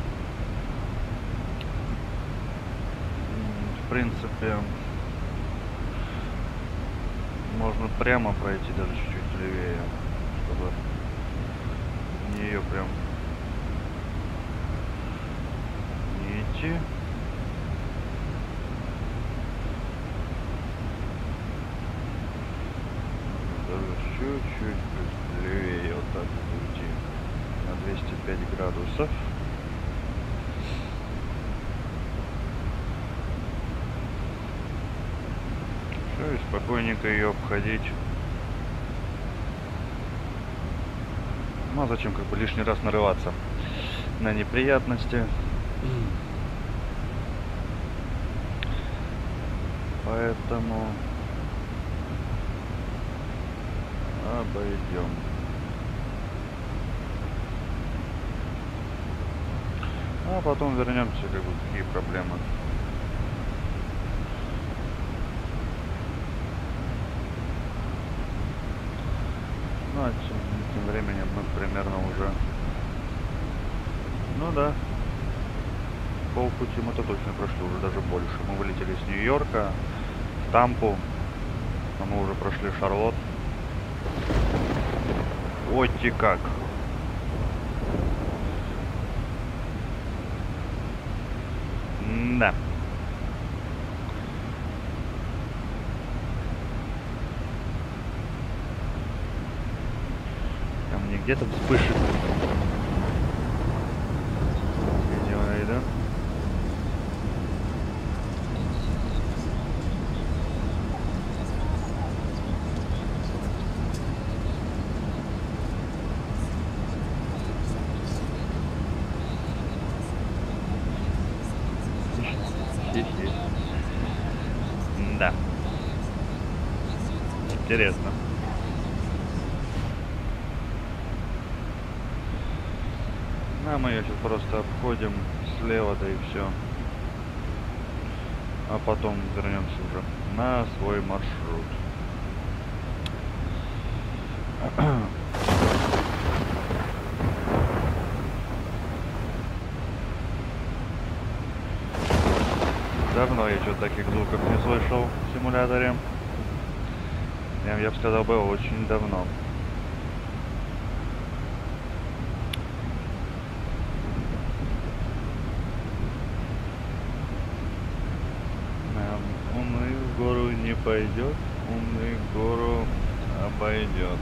В принципе, можно прямо пройти, даже чуть-чуть левее, чтобы в нее прям не идти. Даже чуть-чуть левее вот так вот уйти на двести пять градусов. Все, и спокойненько ее обходить. Ну а зачем как бы лишний раз нарываться на неприятности? Поэтому обойдем. А потом вернемся, как бы, какие проблемы. Ну, а тем, тем временем мы примерно уже... Ну да. Полпути мы-то точно прошли, уже даже больше. Мы вылетели с Нью-Йорка в Тампу, а мы уже прошли Шарлотт. Ой-ти как! Да. Там не где-то вспышек. Видео найду. Да. Интересно. А мы ее сейчас просто обходим слева, да и все. А потом вернемся уже на свой маршрут. Давно я что-то таких звуков не слышал в симуляторе. Прям, я бы сказал, бы очень давно. Эм, умный в гору не пойдет, умный гору обойдет.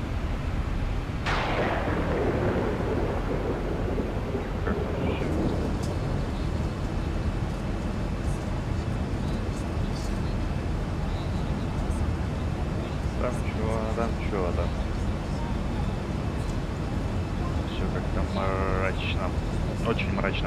Как вообще? Там чего, там чего, там. Все как-то мрачно. Очень мрачно.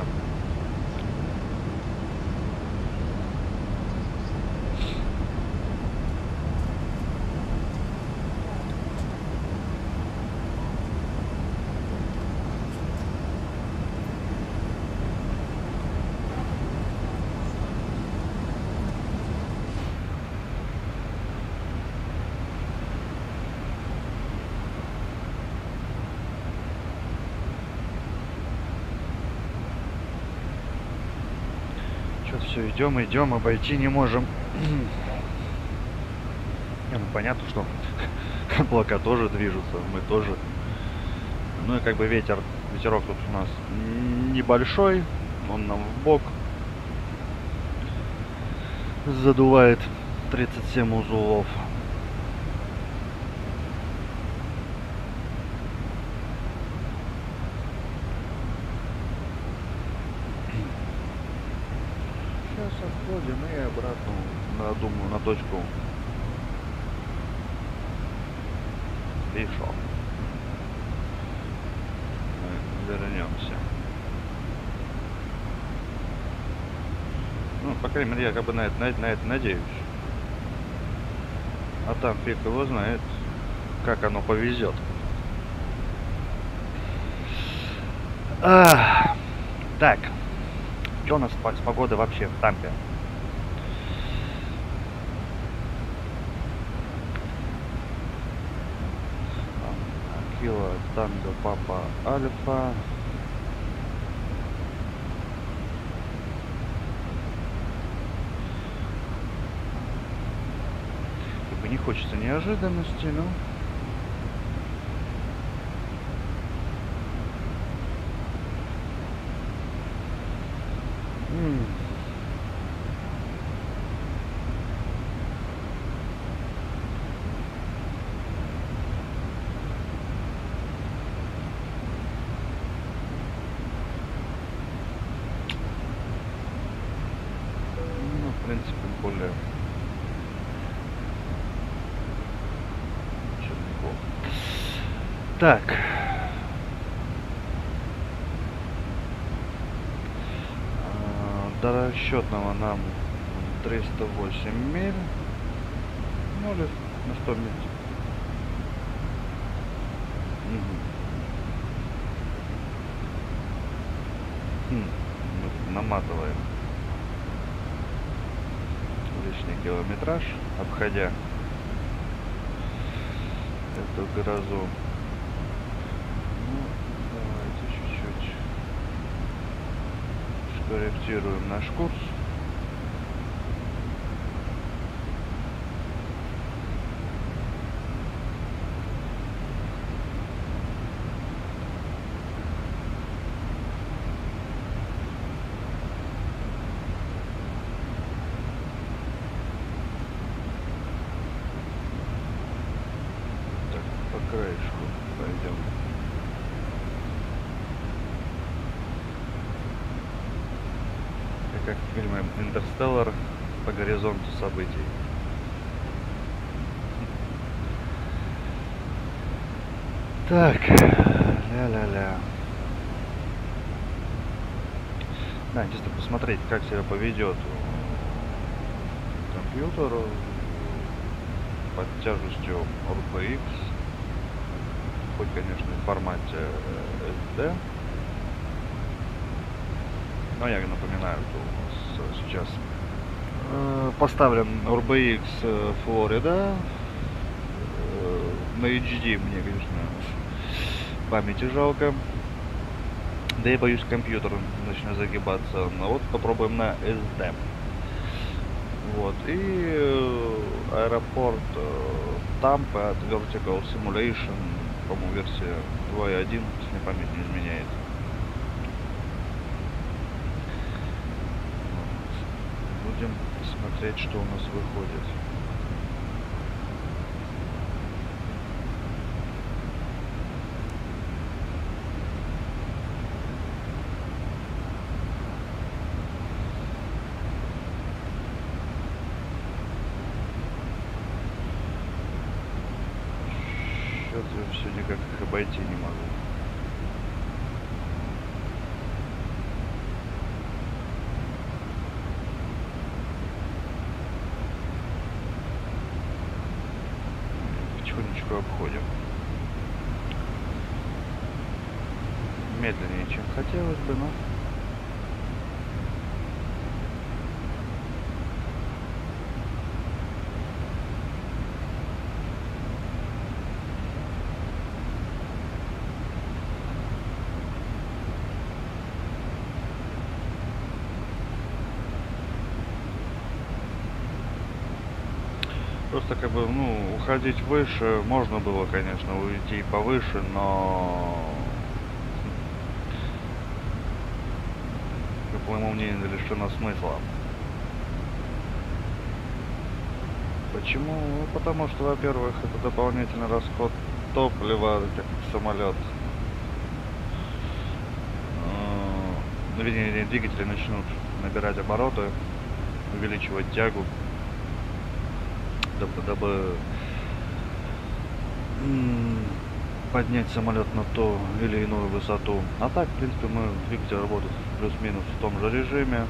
Все, идем, идем, обойти не можем. Не, ну понятно, что облака тоже движутся, мы тоже. Ну и как бы ветер, ветерок тут у нас небольшой, он нам в бок задувает тридцать семь узлов. Сейчас отходим и обратно, на, думаю, на точку пришел. Мы вернемся. Ну, по крайней мере, я как бы на это, на это, на это надеюсь. А там фиг его знает, как оно повезет. А, так. Что у нас с погодой вообще в Тампе? Кило Танго Папа Альфа. Как бы не хочется неожиданности, но... М. Ну, в принципе, более... чем неплохо. Так. А, До расчетного нам триста восемь миль. Ну, или на сто миль. Мгм. Хм, мы тут наматываем лишний километраж, обходя эту грозу. Ну, давайте чуть-чуть скорректируем наш курс. Так, по краешку пойдем. Как в фильме «Интерстеллар» по горизонту событий. Так, ля-ля-ля. Да, интересно посмотреть, как себя поведет компьютер под тяжестью эр би икс. Хоть, конечно, в формате эс ди. Но я напоминаю, что у нас сейчас э, поставлен эр би икс э, Florida э, на эйч ди. Мне, конечно, памяти жалко. Да и боюсь, компьютер начнет загибаться. Но вот попробуем на эс ди. Вот. И э, аэропорт э, Тампа от Vertical Simulation, по-моему, версия два точка один, если память не изменяет. Будем смотреть, что у нас выходит. Что-то все никак их обойти не могу. Потихонечку обходим. Медленнее, чем хотелось бы, но... Просто как бы, ну, уходить выше можно было, конечно, уйти повыше, но, по моему мнению, лишено смысла. Почему? Ну, потому что, во-первых, это дополнительный расход топлива, как самолет. Ну, вернее, двигатели начнут набирать обороты, увеличивать тягу, дабы, дабы поднять самолет на ту или иную высоту. А так, в принципе, мы двигатель работает плюс-минус в том же режиме.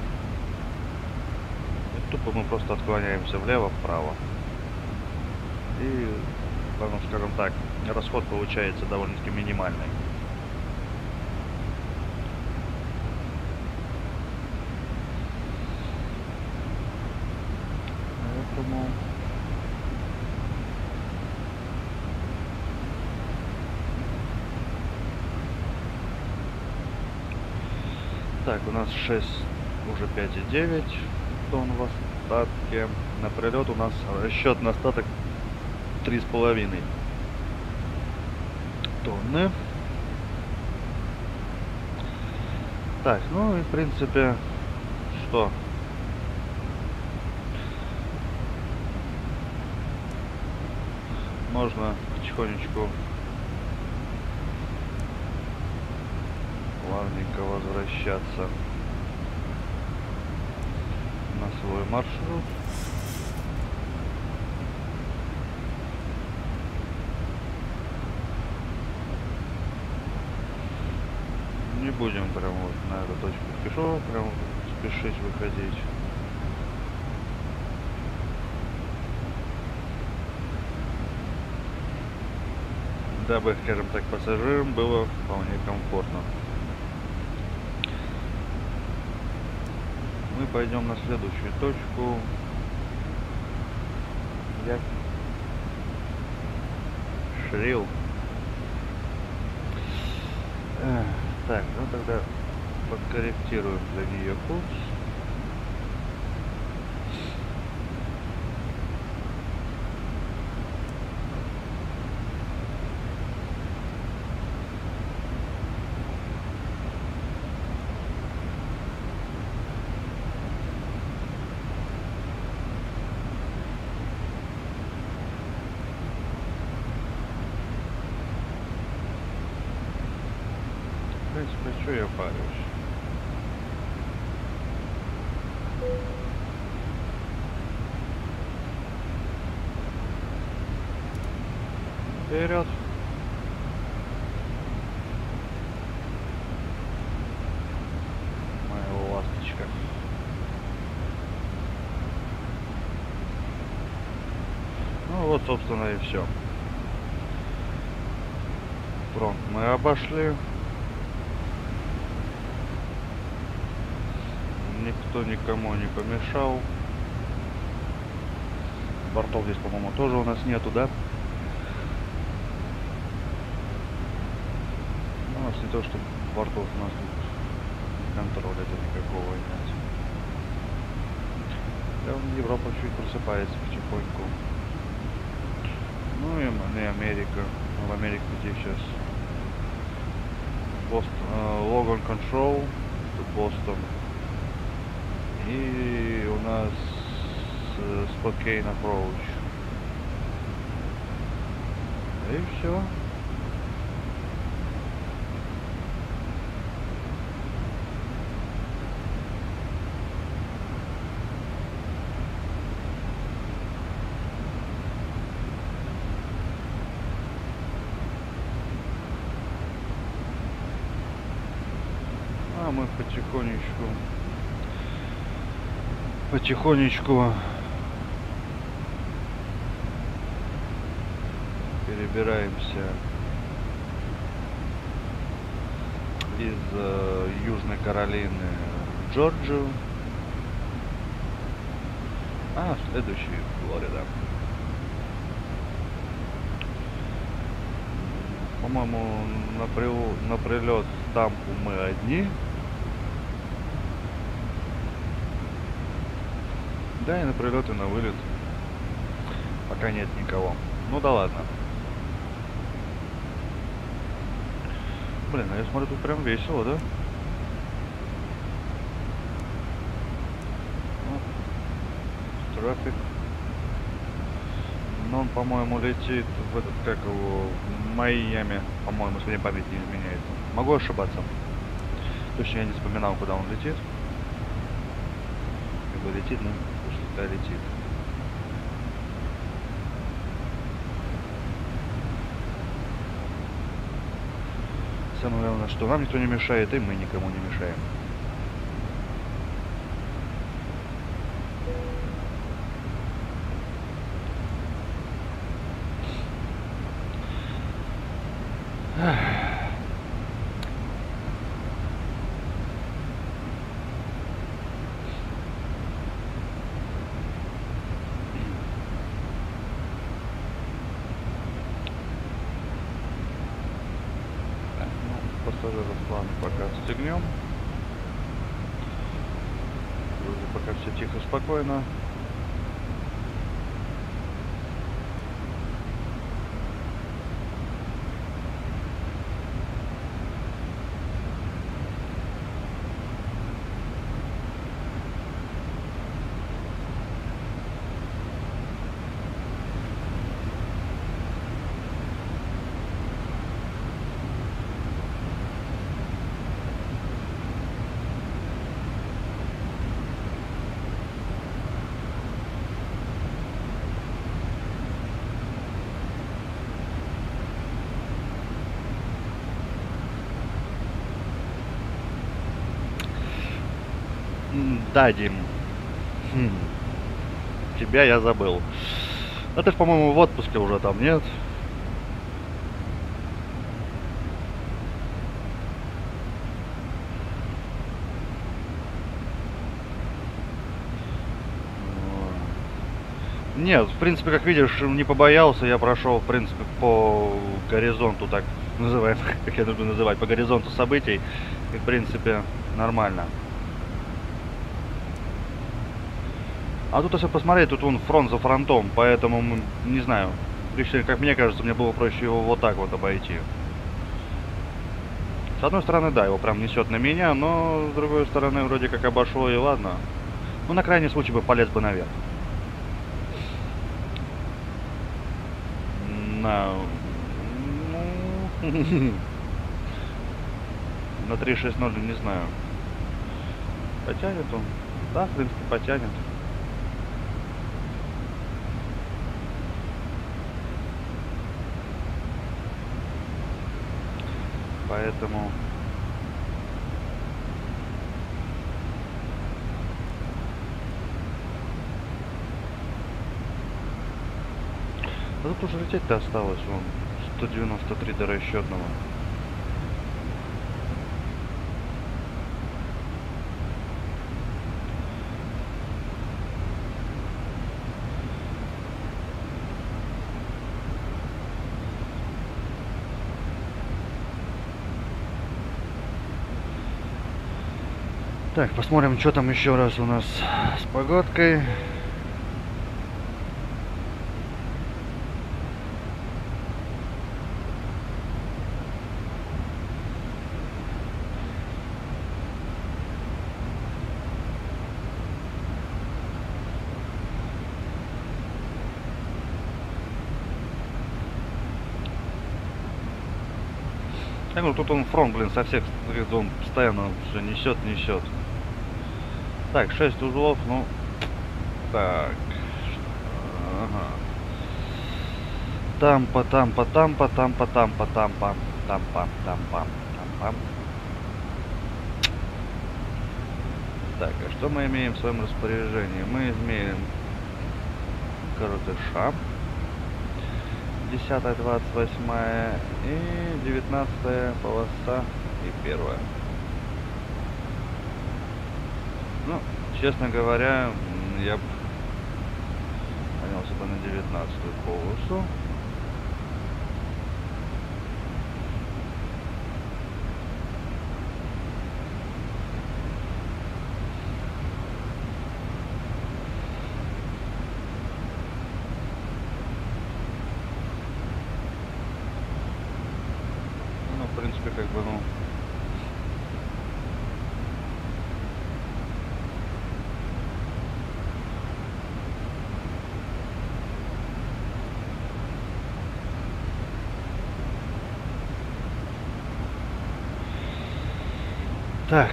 И тупо мы просто отклоняемся влево-вправо. И, ну, скажем так, расход получается довольно-таки минимальный. Поэтому... Так, у нас шесть, уже пять и девять тонн в остатке. На прилет у нас расчет на остаток три с половиной тонны. Так, ну и в принципе, что? Можно потихонечку плавненько возвращаться на свой маршрут. Не будем прям вот на эту точку спешу, прям спешить выходить. Дабы, скажем так, пассажирам было вполне комфортно. Мы пойдем на следующую точку. Я Шрил. Эх, так, ну тогда подкорректируем для нее курс. В принципе, что я парюсь? Вперед! Моя ласточка. Ну вот, собственно, и все. Фронт мы обошли. Никто никому не помешал. Бортов здесь, по-моему, тоже у нас нету, да? Ну, у нас не то, что бортов у нас тут контроля-то никакого нет. Да, Европа чуть просыпается потихоньку. Ну и, и Америка. В Америке где сейчас? Бостон, э, Логан Контрол, Бостон. И у нас э, Spokane Approach. И все. А мы потихонечку потихонечку перебираемся из э, Южной Каролины в Джорджию. А, следующий Флорида. По-моему, на, при... на прилет в Тампу мы одни. Да, и на прилет, и на вылет. Пока нет никого. Ну да ладно. Блин, а я смотрю, тут прям весело, да? Ну, трафик. Но он, по-моему, летит в этот, как его, в Майами, по-моему, если мне память не изменяет. Могу ошибаться. Точно я не вспоминал, куда он летит. Как бы летит, ну, что-то летит. Самое главное, что нам никто не мешает, и мы никому не мешаем. Пассажиров план пока отстегнем. Вроде пока все тихо, спокойно. М, Да, Дим. Хм. Тебя я забыл. А ты ж, по-моему, в отпуске уже там, нет? Нет, в принципе, как видишь, не побоялся. Я прошел, в принципе, по горизонту, так называем, как я люблю называть, по горизонту событий. И, в принципе, нормально. А тут, если посмотреть, тут вон фронт за фронтом, поэтому, м, не знаю, лично, как мне кажется, мне было проще его вот так вот обойти. С одной стороны, да, его прям несет на меня, но с другой стороны, вроде как обошло и ладно. Ну, на крайний случай бы полез бы наверх. На... ну, на три шесть ноль, не знаю. Потянет он? Да, в принципе, потянет. Поэтому... А тут уже лететь-то осталось, вон, сто девяносто три до расчетного. Так, посмотрим, что там еще раз у нас с погодкой. Я говорю, тут он фронт, блин, со всех сторон, он постоянно все несет, несет. Так, шесть узлов, ну, так, ага. Тампа, тампа, тампа, тампа, тампа, тампа, тампа, тампа, тампа. Так, а что мы имеем в своем распоряжении? Мы имеем коротыша. десятая, двадцать восьмая и девятнадцатая полоса и первая. Ну, честно говоря, я бы поднялся бы на девятнадцатую полосу. Ну, в принципе, как бы, ну... Так.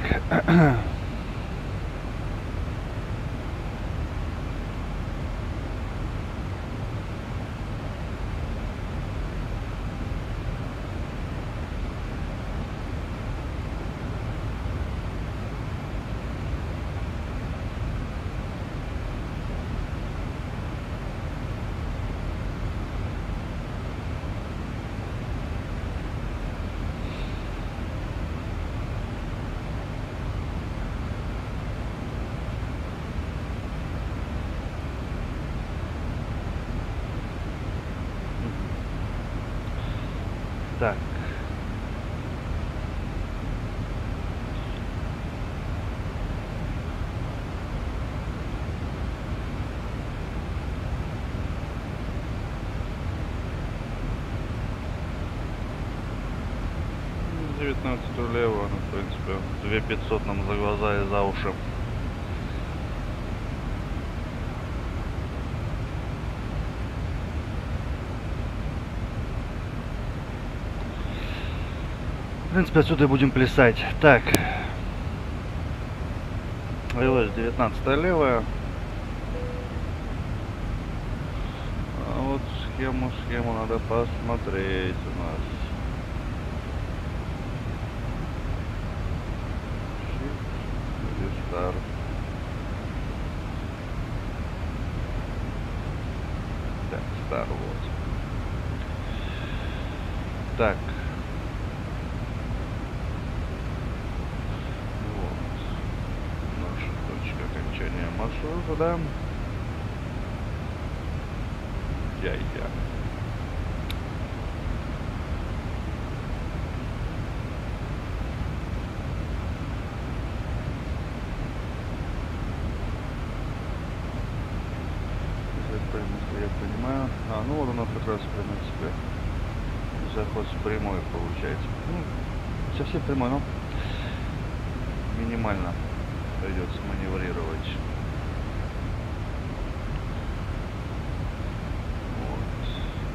Так. девятнадцать влево, ну, в принципе, две пятьсот нам за глаза и за уши. В принципе, отсюда и будем плясать. Так. ЛС девятнадцать левая. А вот схему, схему надо посмотреть у нас. Shift, рестарт. Так, стар, вот. Так. Окончание маршрута, да? Я-я. Я понимаю. А, ну вот у нас как раз, в принципе, заход с прямой получается. Ну, совсем прямой, но минимально придется маневрировать. Вот.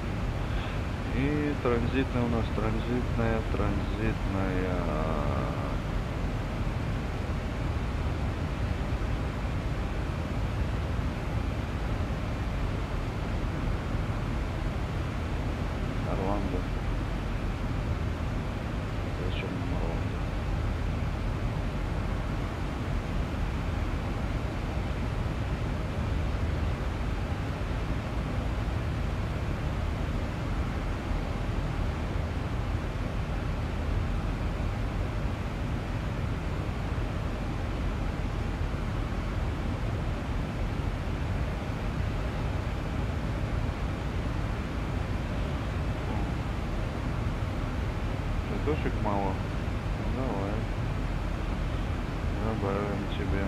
И транзитная у нас транзитная, транзитная. Орландо. Зачем нам Орландо? Цветочек мало. Ну, давай. Добавим тебе.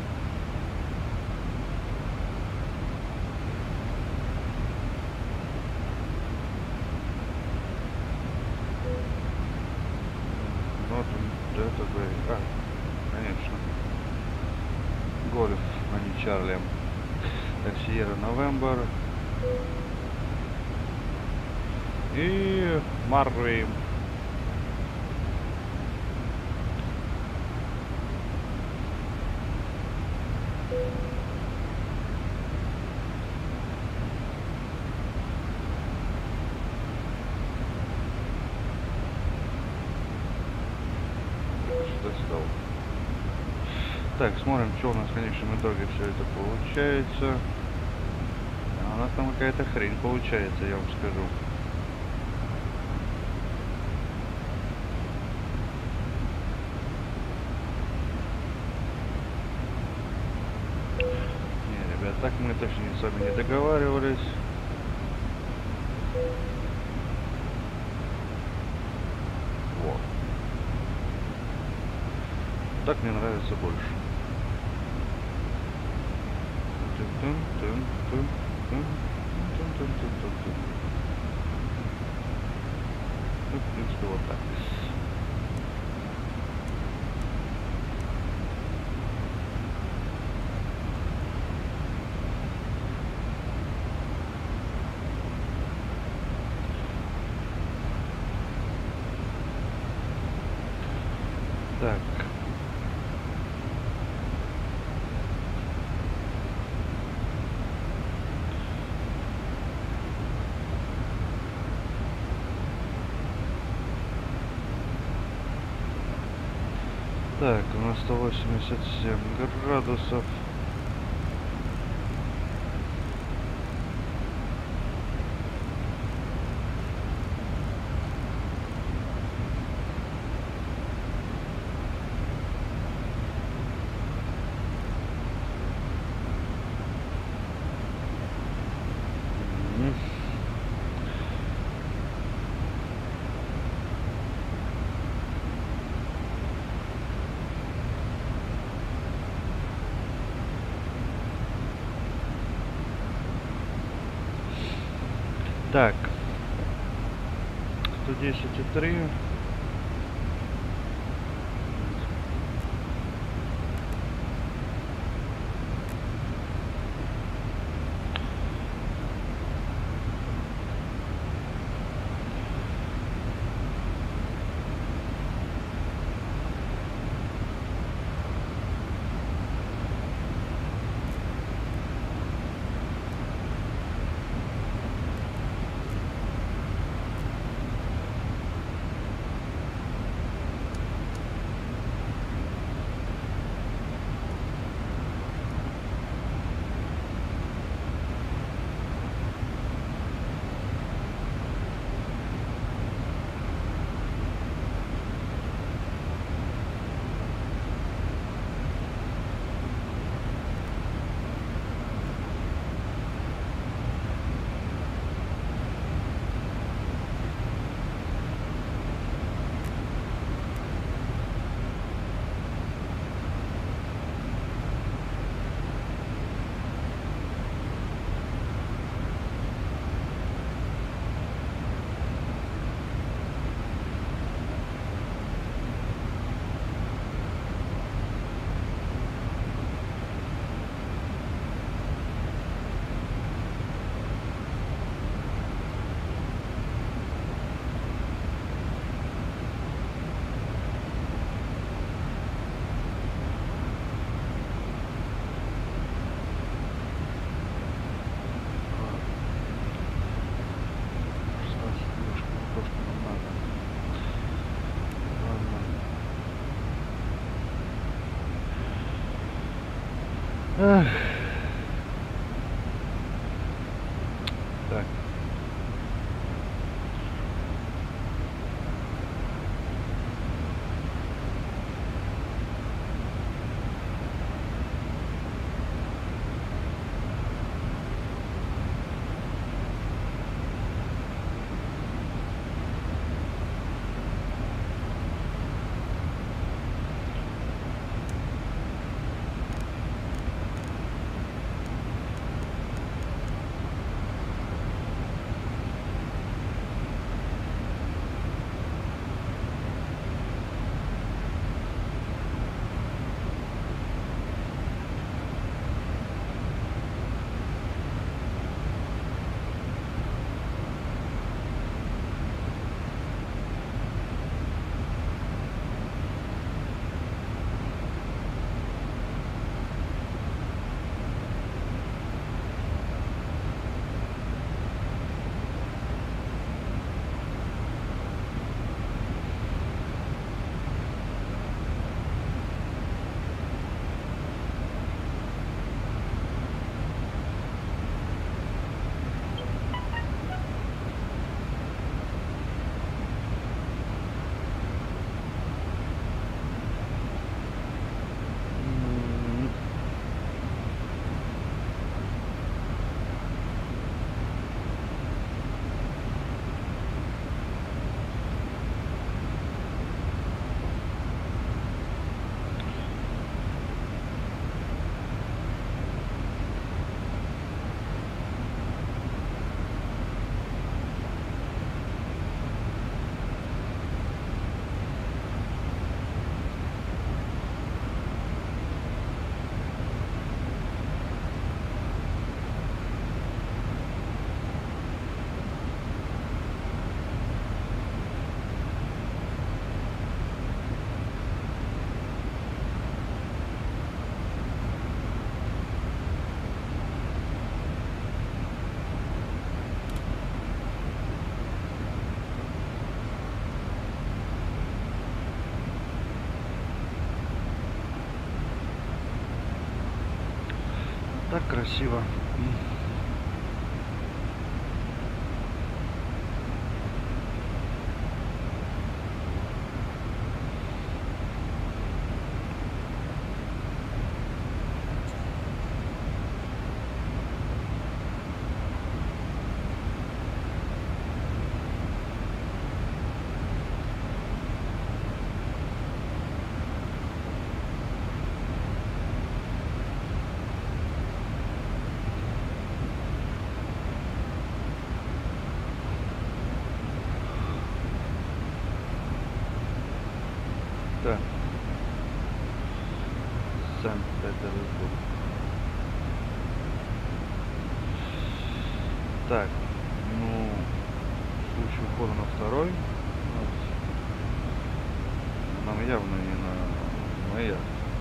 Вот он, это бы. А, конечно. Гольф, а не Чарли. Так, Сьерра Новембер. И Марри. Достал. Так, смотрим, что у нас в конечном итоге все это получается. А у нас там какая-то хрень получается, я вам скажу. Не, ребят, так мы точно с вами не договаривались. Вот. Так мне нравится больше. Ну, в принципе, вот так. Так. Так, у нас сто восемьдесят семь градусов. Так, сто десять и три. Эх. Так. М. Так красиво. М. Так. Санкт-Петербург. Так, ну, в случае ухода на второй, у нас, нам явно не на маяк.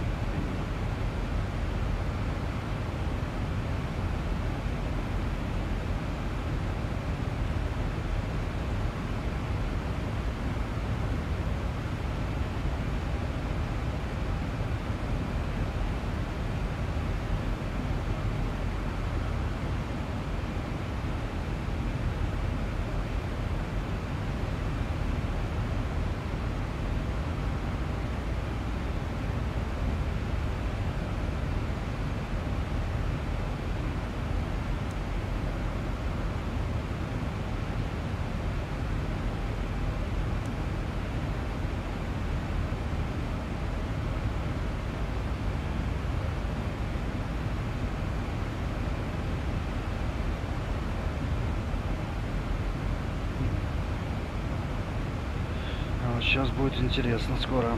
А вот сейчас будет интересно скоро.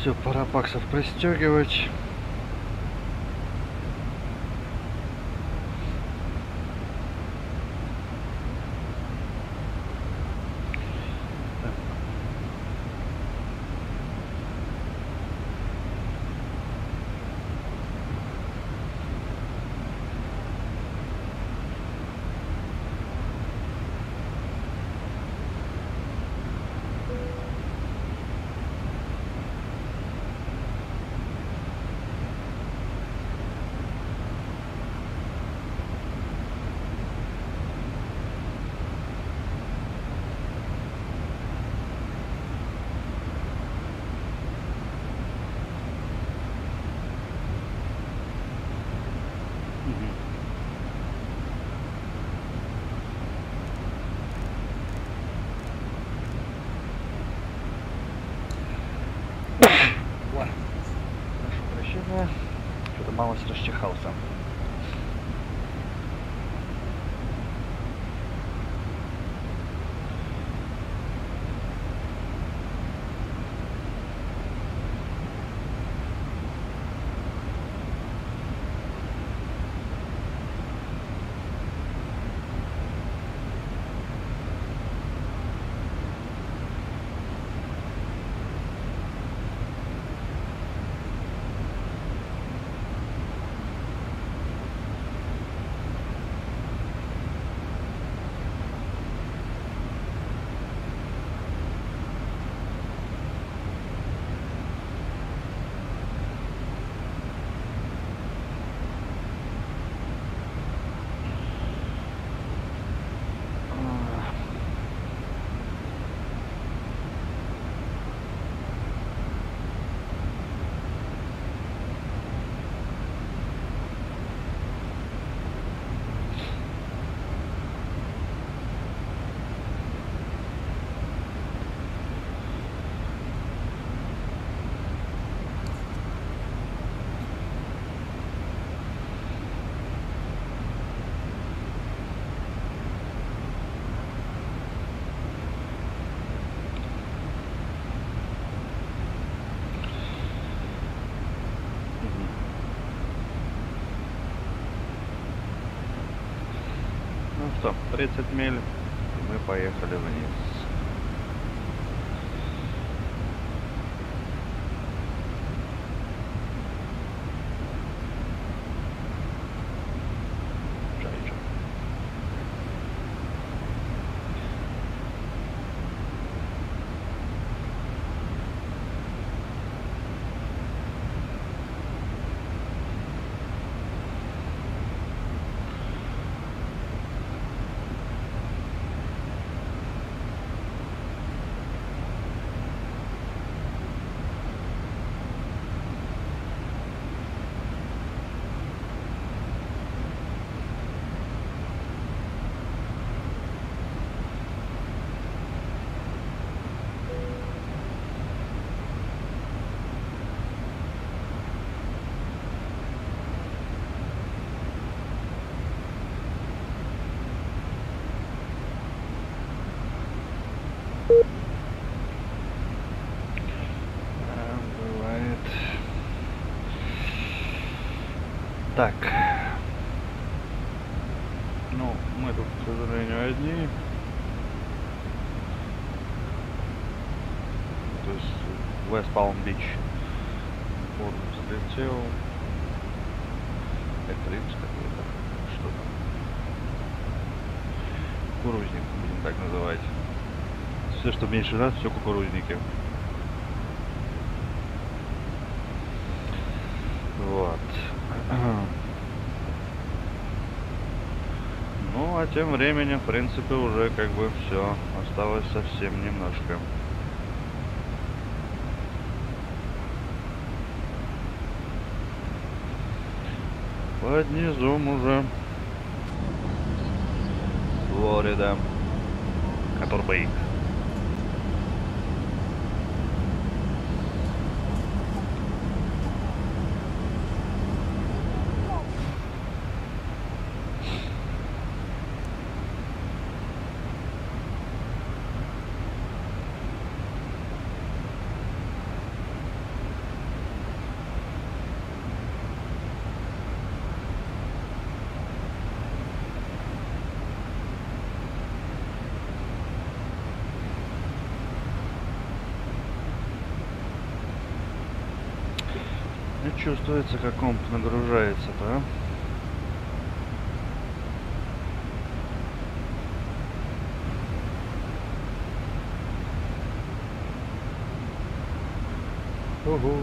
Все, пора баксов пристегивать. Прошу прощения, что-то мало расчихался. Ну что, тридцать миль, и мы поехали вниз. Чай-чай. А, бывает. Так. Ну, мы тут, к сожалению, одни. То есть West Palm Beach. Форум взлетел. Экрипс какой-то. Что там? Кукурузник, будем так называть. Все, что меньше раз, все кукурузники. Вот. Ну, а тем временем, в принципе, уже как бы все. Осталось совсем немножко. Под низом уже Флорида. Который чувствуется, как комп нагружается-то, а? Ого.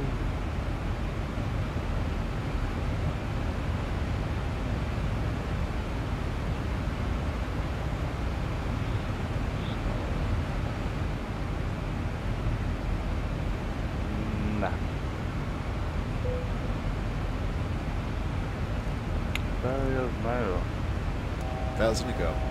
Да. Да, я знаю.
Thousand to go.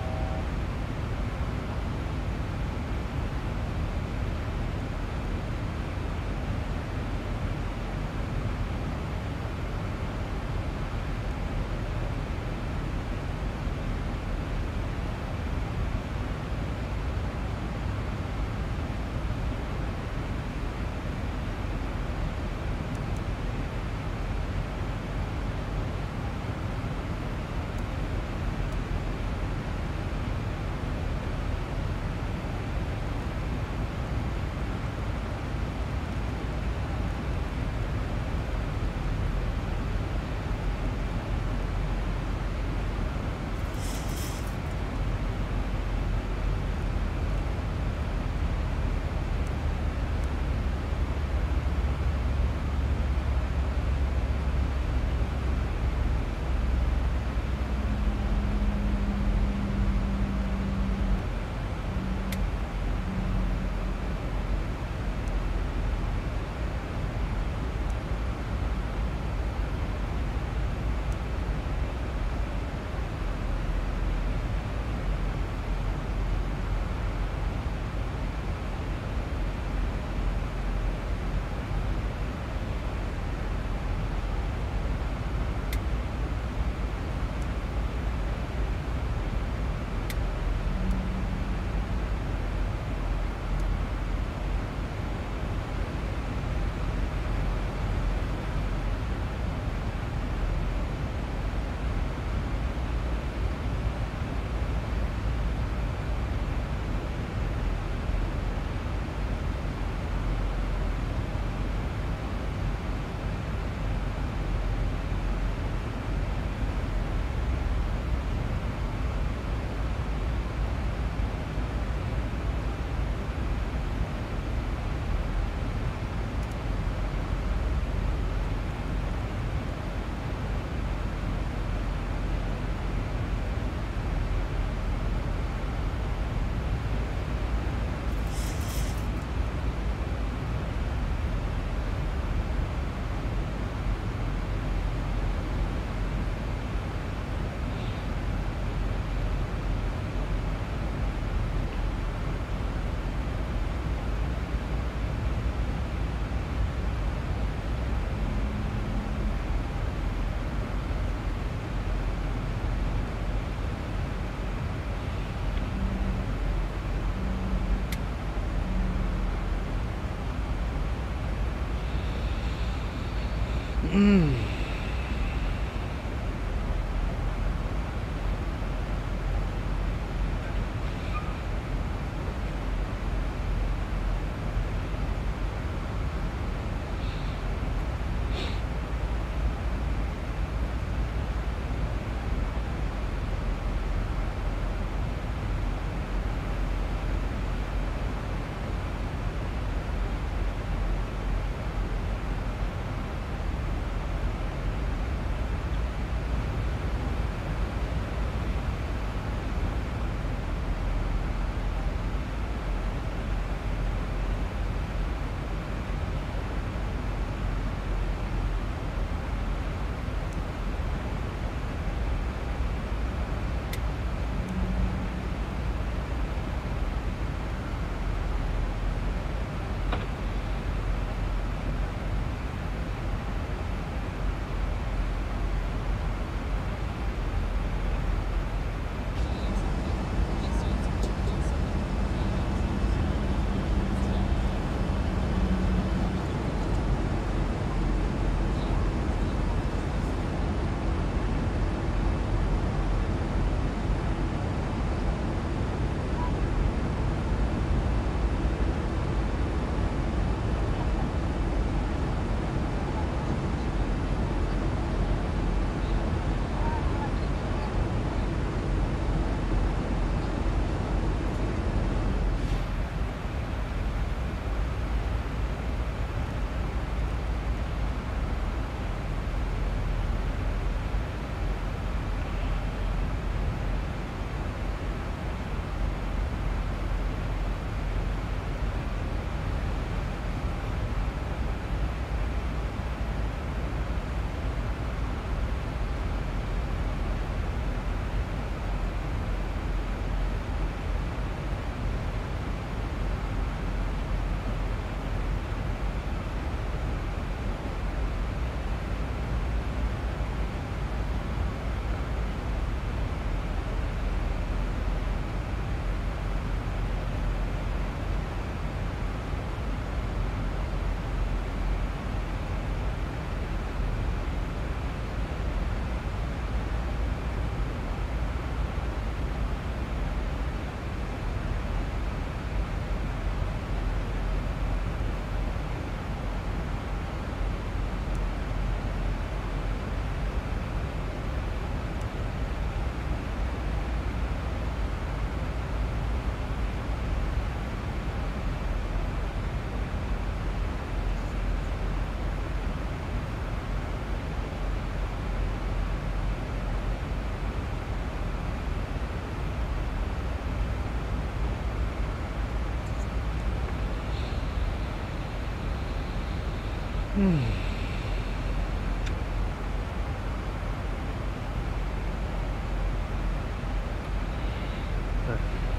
Так.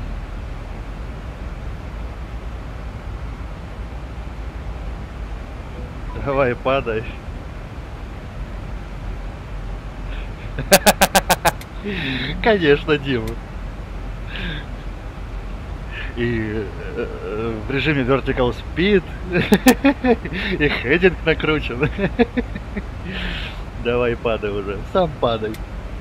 Давай, падай. Конечно, Дима. И э, в режиме Vertical Speed и хединг накручен. Давай, падай уже. Сам падай.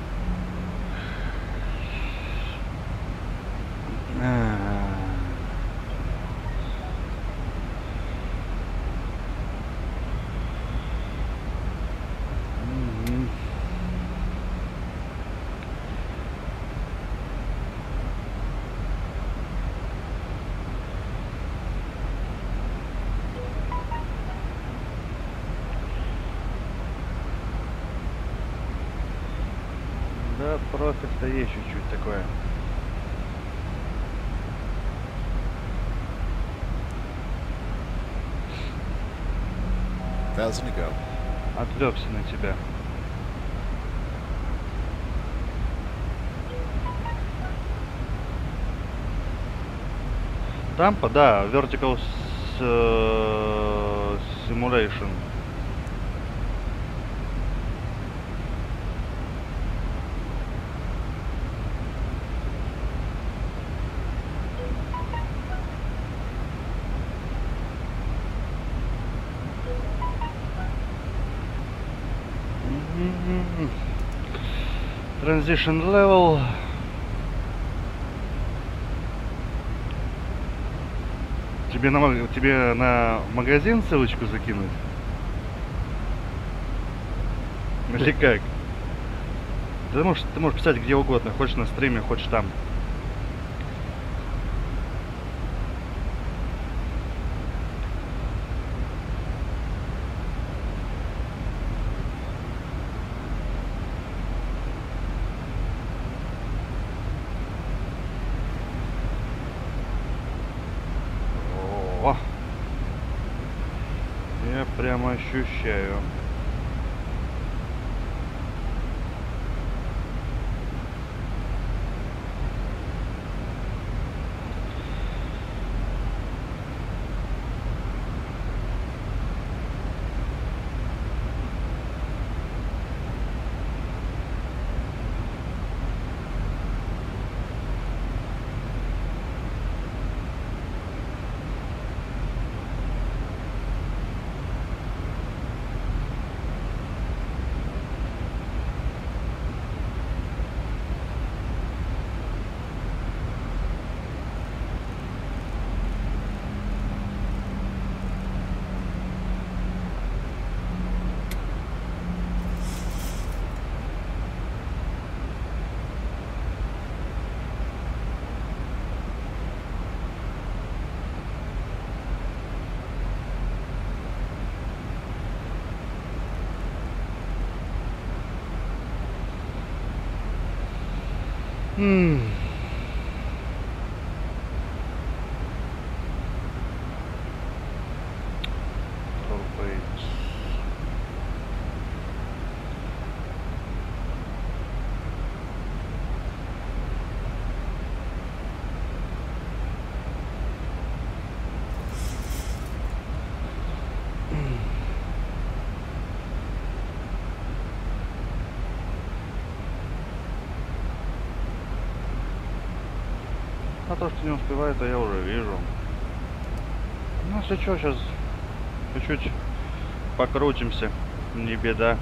Мгм. Да, профиль-то есть чуть-чуть такое.
Thousand to go.
Отвлекся на тебя. Тампа, да, Vertical с- э, Simulation. Мгм. Transition level. Тебе на, маг- тебе на магазин ссылочку закинуть? Или как? Ты можешь, ты можешь писать где угодно, хочешь на стриме, хочешь там. О, я прямо ощущаю. М. Torpedoes. А то, что не успевает, то я уже вижу. Ну, если что, сейчас чуть-чуть покрутимся, не беда.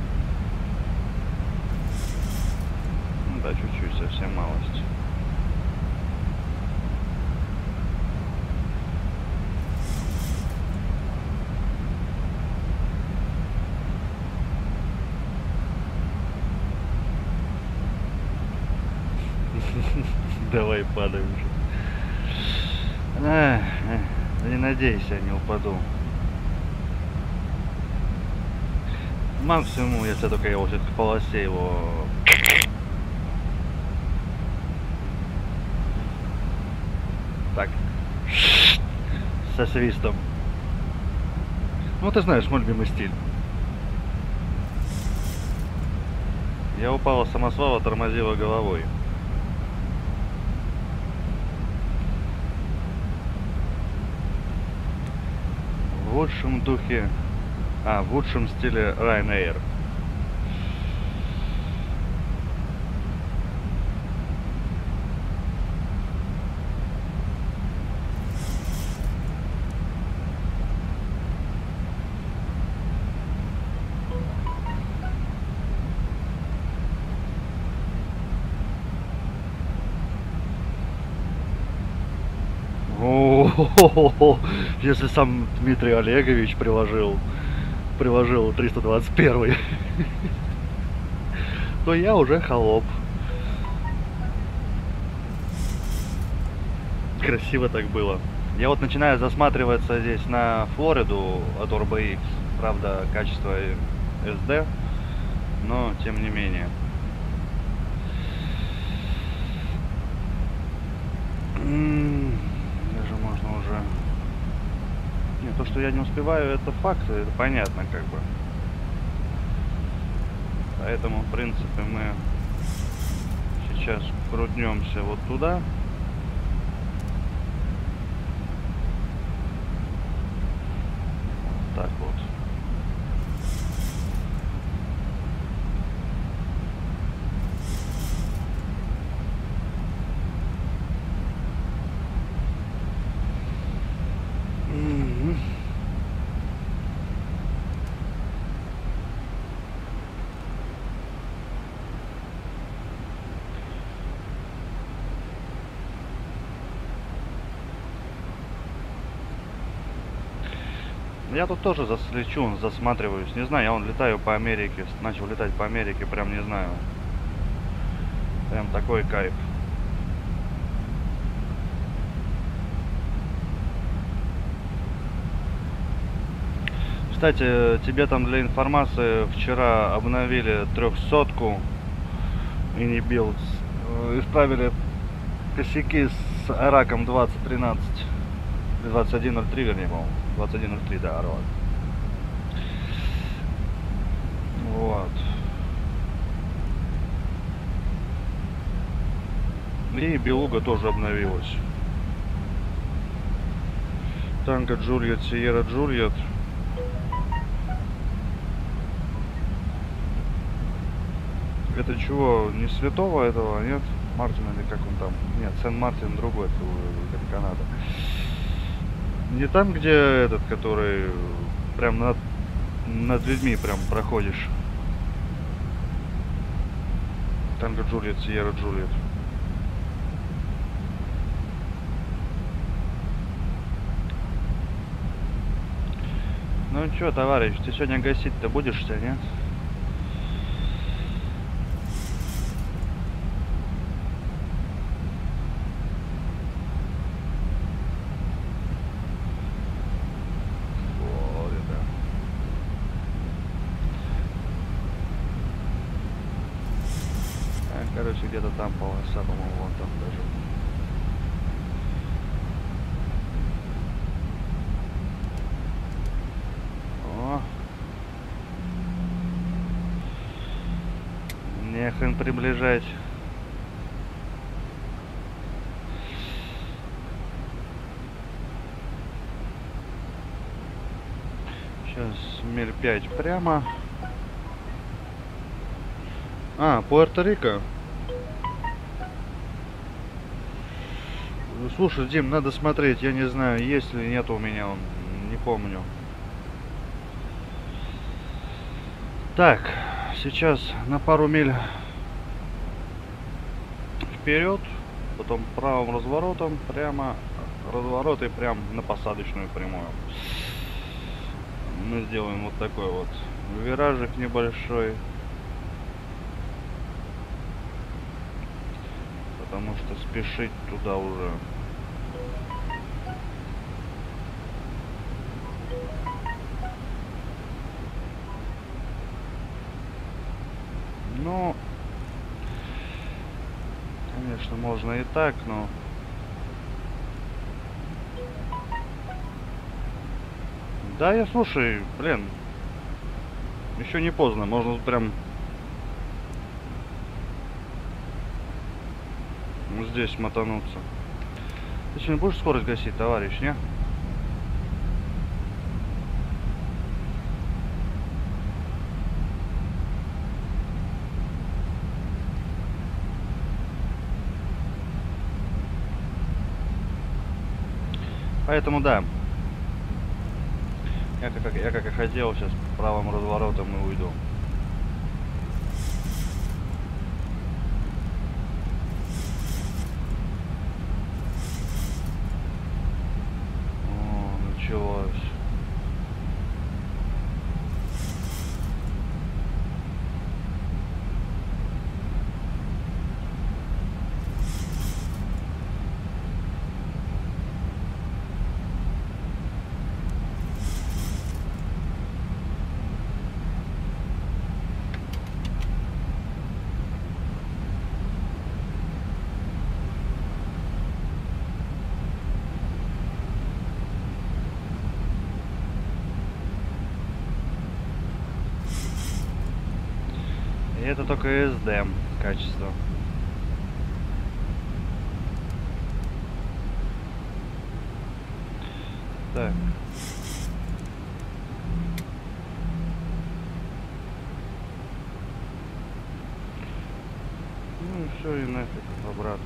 Ну да, чуть-чуть, совсем малость. Давай падай уже. Эх, эх, не надейся, я не упаду. Максимум, если только я вот к полосе его... Так. Со свистом. Ну, ты знаешь, мой любимый стиль. Я упала с самосвала, тормозила головой. В лучшем духе... А, в лучшем стиле Ryanair. О-о-о-о-о. Если сам Дмитрий Олегович приложил, приложил триста двадцать первый, то я уже холоп. Красиво так было. Я вот начинаю засматриваться здесь на Флориду от эр бэ икс. Правда, качество эс ди, но тем не менее. Даже можно уже... Нет, то, что я не успеваю, это факт, это понятно как бы. Поэтому, в принципе, мы сейчас крутнемся вот туда. Вот так вот. Я тут тоже заслечу, засматриваюсь. Не знаю, я вон летаю по Америке, начал летать по Америке, прям не знаю. Прям такой кайф. Кстати, тебе там для информации вчера обновили трехсотку Innibuilds, исправили косяки с Араком двадцать тринадцать, двадцать один ноль три, вернее, по-моему. двадцать один ноль три, да, Арак. Вот. И Белуга тоже обновилась. Танго Джульет, Сиерра Джульет. Это чего? Не святого этого, нет? Мартина или как он там? Нет, Сен-Мартин другой, это Канада. Не там, где этот, который прям над, над людьми прям проходишь. Танго Джульет, Сиерра Джульет. Ну чё, товарищ, ты сегодня гасить-то будешь-то, нет? Короче, где-то там полоса, по-моему, вон там даже. О! Нехрен приближать. Сейчас миль пять прямо. А, Пуэрто-Рико. Слушай, Дим, надо смотреть, я не знаю, есть ли нет у меня, он, не помню. Так, сейчас на пару миль вперед, потом правым разворотом, прямо разворот и прям на посадочную прямую. Мы сделаем вот такой вот виражик небольшой. потому что спешить туда уже. Ну, конечно, можно и так, но... Да, я слушай, блин, еще не поздно, можно прям здесь мотануться. Ты сегодня будешь скорость гасить, товарищ, не? Поэтому да. Я как, я как и хотел, сейчас правым разворотом и уйду. О, началось. И это только эс ди качество. Так. Ну и все, и нафиг обратно.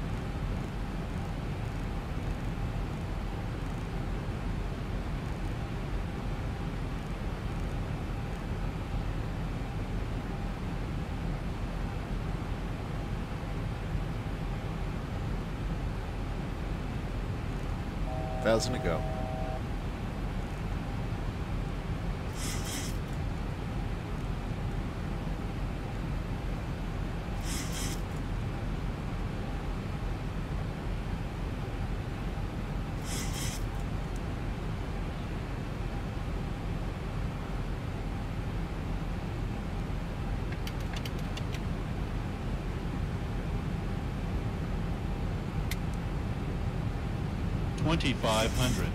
Thousand to go.
twenty-five hundred.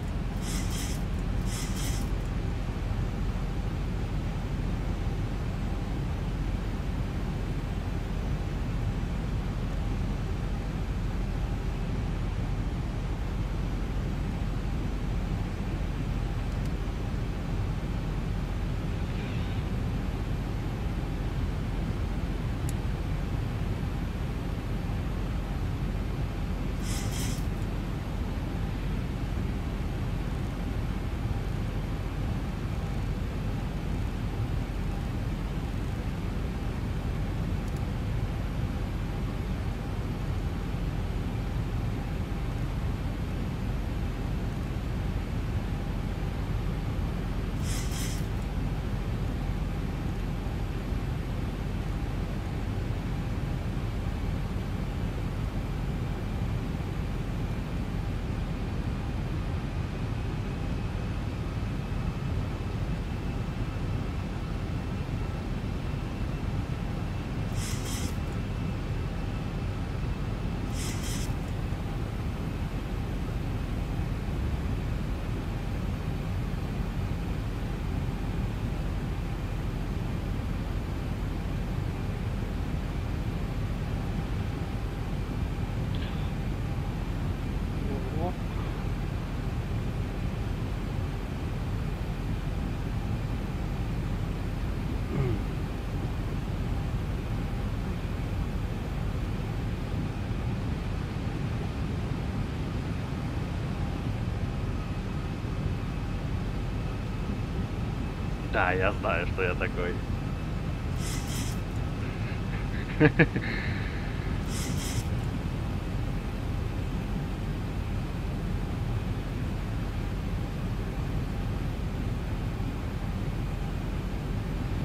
Да, я знаю, что я такой.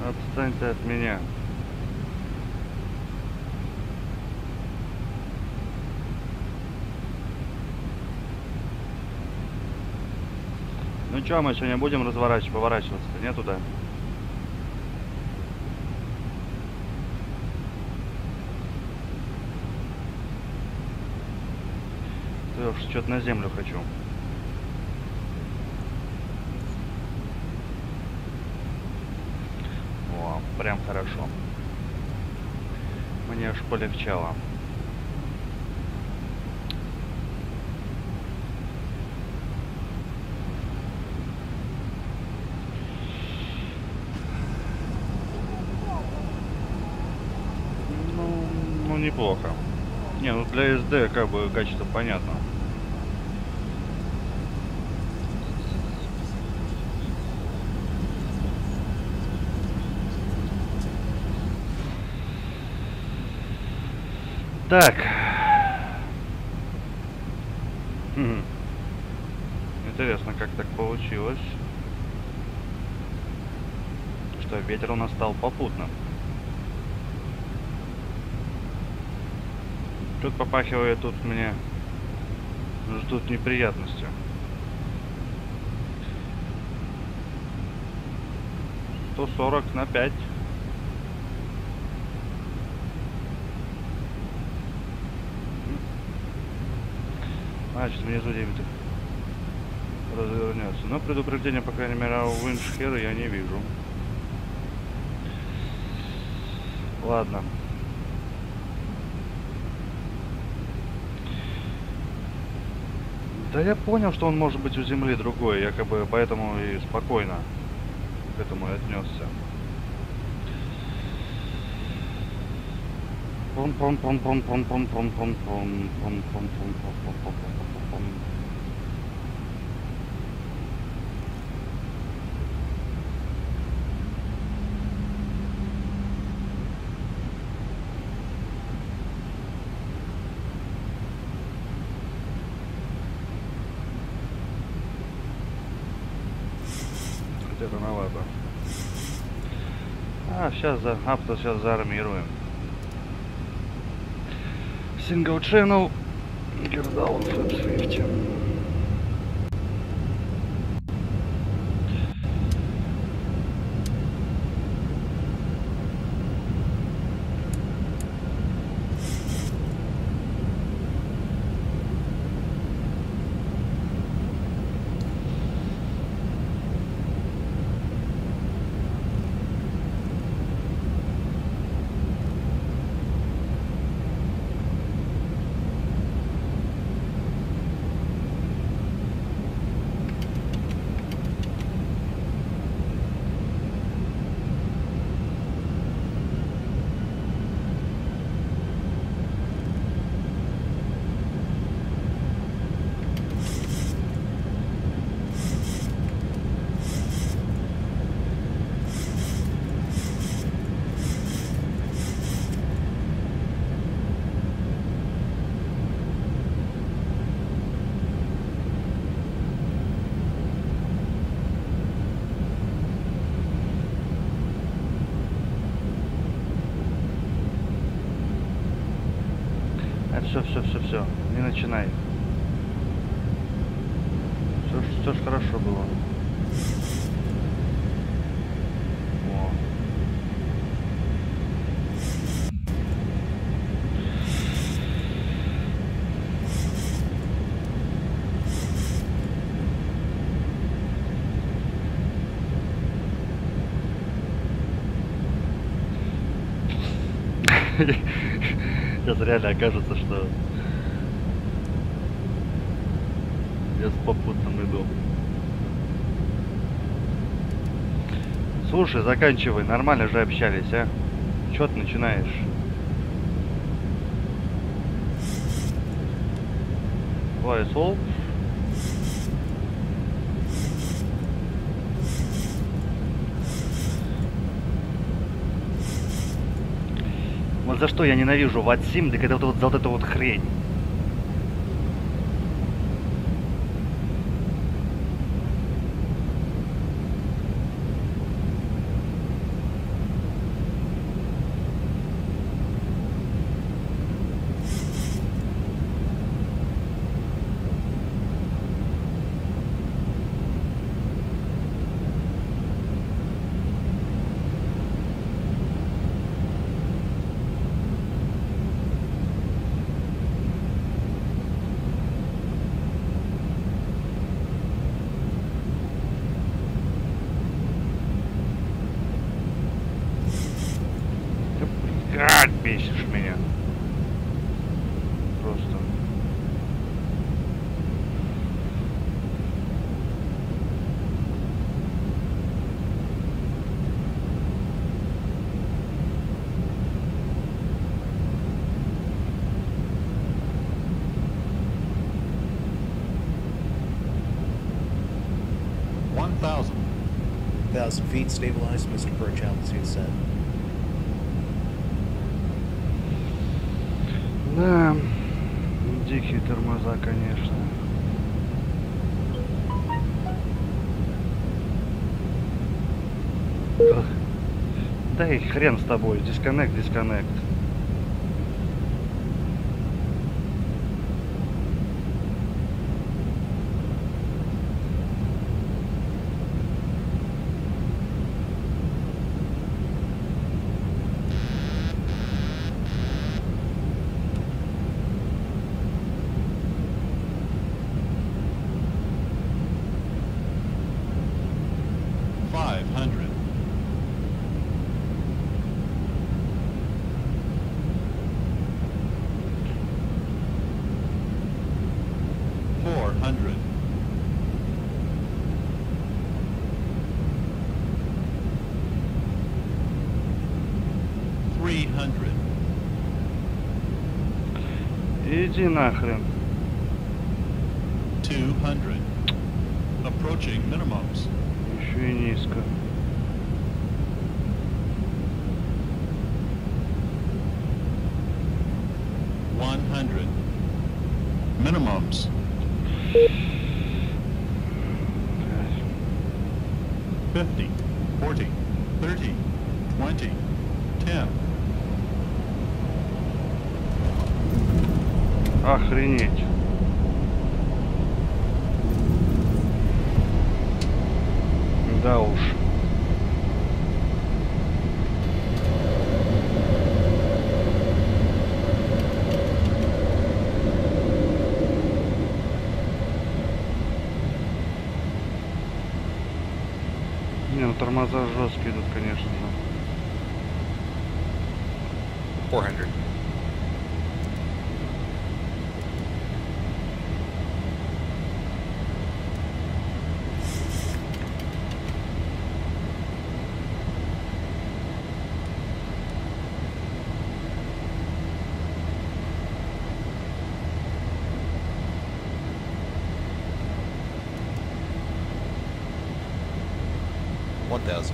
Отстаньте от меня. Ну чё, мы сегодня будем разворачивать, поворачиваться-то, не туда? Я уж что-то на землю хочу. О, прям хорошо. Мне аж полегчало. Ну, ну неплохо. Не, ну для эс ди как бы качество понятно. Так. Хм. Интересно, как так получилось, что ветер у нас стал попутным. Тут попахивает, тут мне ждут неприятности. сто сорок на пять. Значит, внизу девять развернется. Но предупреждение, по крайней мере, у Виншхера я не вижу. Ладно. Да я понял, что он может быть у земли другой, якобы поэтому и спокойно к этому и отнесся. Хотя рановато. А, сейчас за авто сейчас заармируем. Single channel, get down Fab Swift. Все, все, все, все, не начинай. Все, все ж хорошо было. О. Сейчас реально окажется, что я с попутным иду. Слушай, заканчивай, нормально же общались, а? Чё ты начинаешь? Вайсол. Вот за что я ненавижу Ватсим, так это вот, вот за вот эту вот хрень.
thousand.
Thousand feet stabilized, Mister Perch, altitude set.
Да, дикие тормоза, конечно. Ах, да и хрен с тобой, дисконнект, дисконнект.
Five hundred. Four hundred. Three hundred.
Иди нахрен.
Two hundred. Approaching minimums.
Еще и низко.
One hundred. Minimums. Fifty. Forty. Thirty. Twenty. Ten.
Охренеть. Да уж. Не, ну тормоза жесткие идут, конечно же.
Four hundred. One thousand.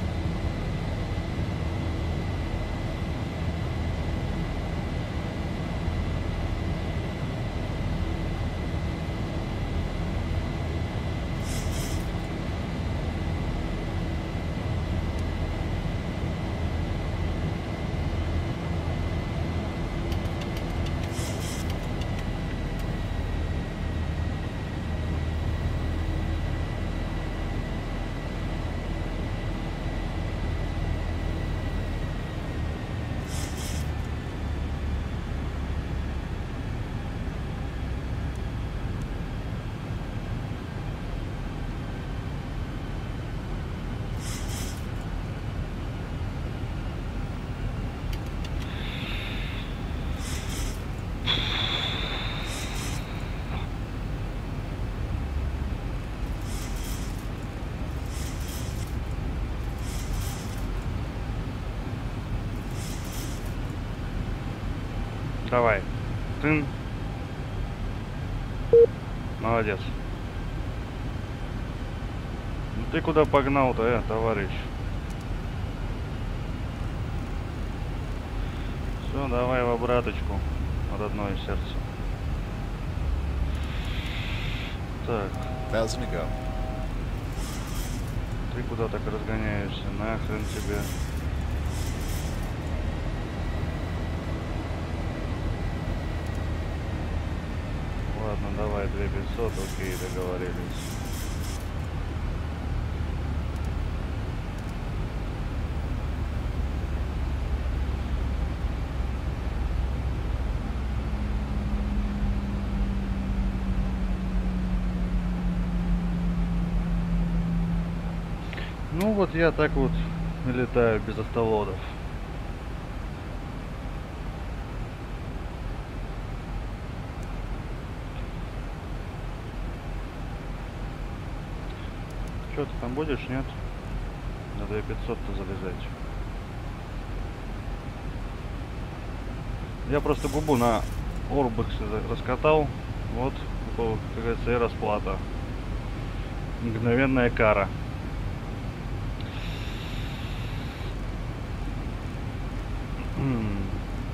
Давай. Ты. Молодец. Ну ты куда погнал-то, э, товарищ? Все, давай в обраточку, родное сердце. Так,
Thousand to go.
ты куда так разгоняешься? Нахрен тебе. Ладно, давай две пятьсот, окей, договорились. Ну вот я так вот летаю без автолодов. Что ты там будешь, нет? На две пятьсот-то залезать. Я просто губу на орбексе раскатал. Вот, как говорится, и расплата. Мгновенная кара. М.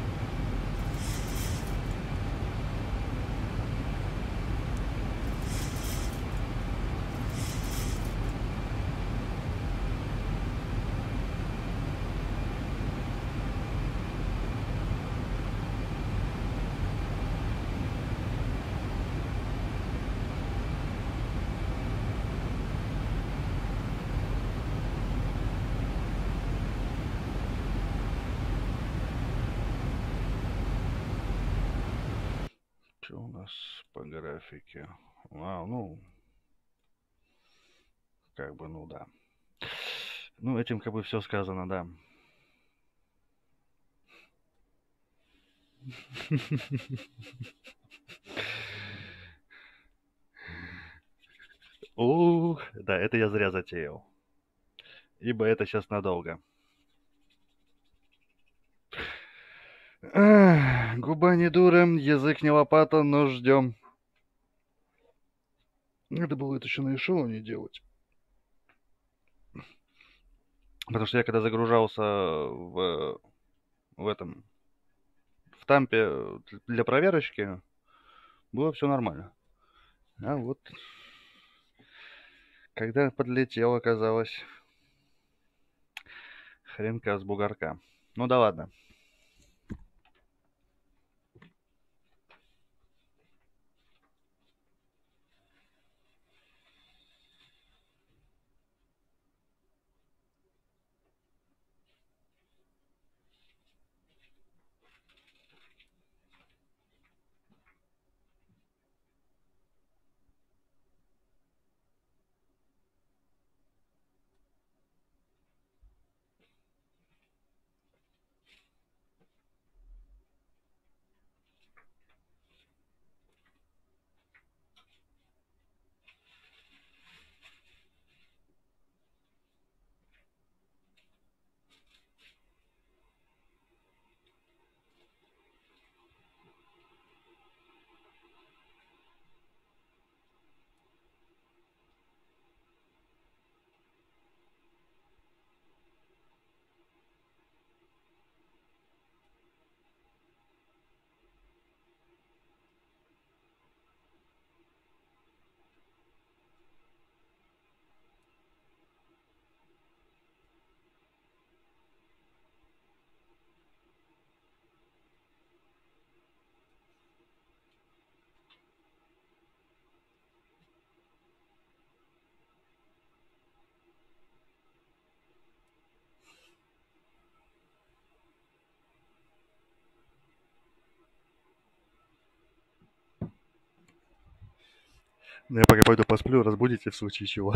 Что у нас по графике? А, ну, как бы, ну да. Ну, этим как бы все сказано, да. Ух, да, это я зря затеял. Ибо это сейчас надолго. Ах, губа не дура, язык не лопата, но ждем. Надо было это еще на эшелоне делать. Потому что я когда загружался в, в этом, в тампе для проверочки, было все нормально. А вот, когда подлетел, оказалось, хренка с бугорка. Ну да ладно. Ну, я пока пойду посплю, разбудите в случае чего.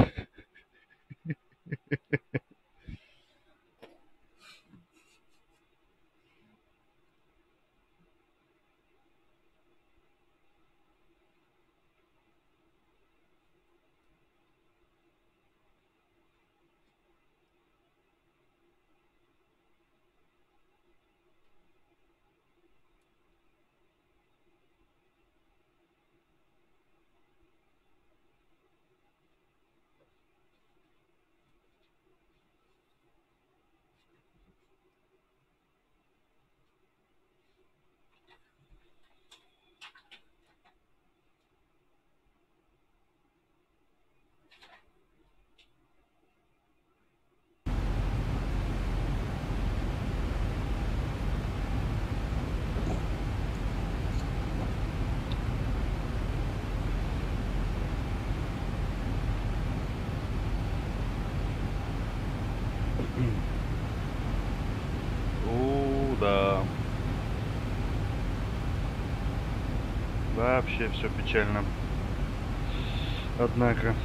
У, да. Вообще все печально. Однако.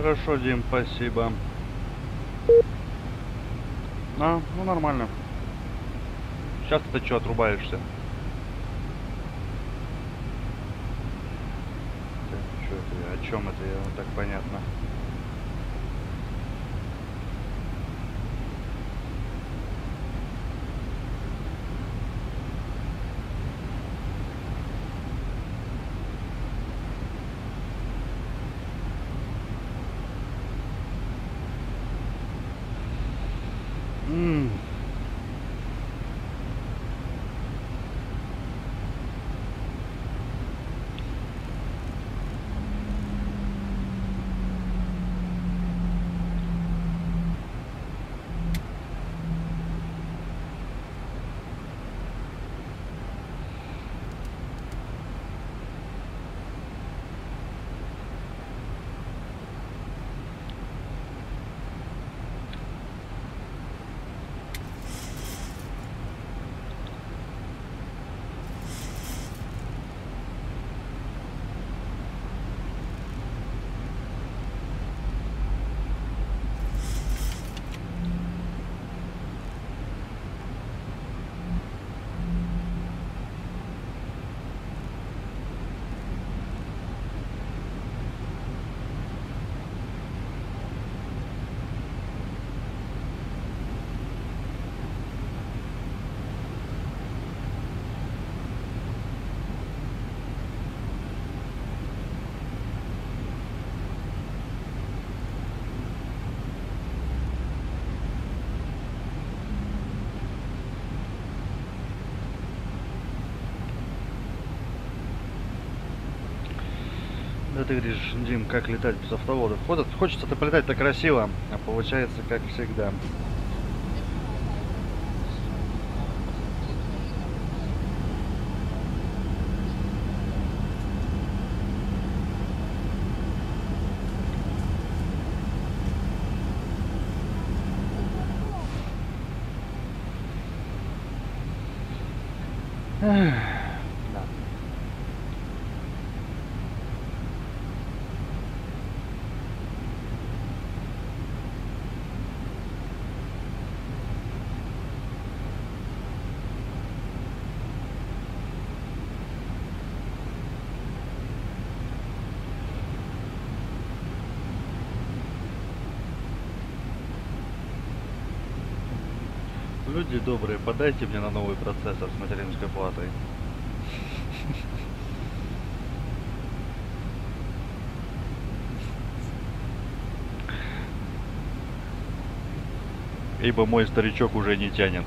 Хорошо, Дим, спасибо. А, ну нормально. Сейчас ты что, отрубаешься? Что это? О чем это? Я вот так понятно. М. Да ты говоришь, Дим, как летать без автоводов? Ходят, хочется-то полетать-то красиво, а получается как всегда. Эх, да. Люди добрые, подайте мне на новый процессор с материнской платой. Ибо мой старичок уже не тянет.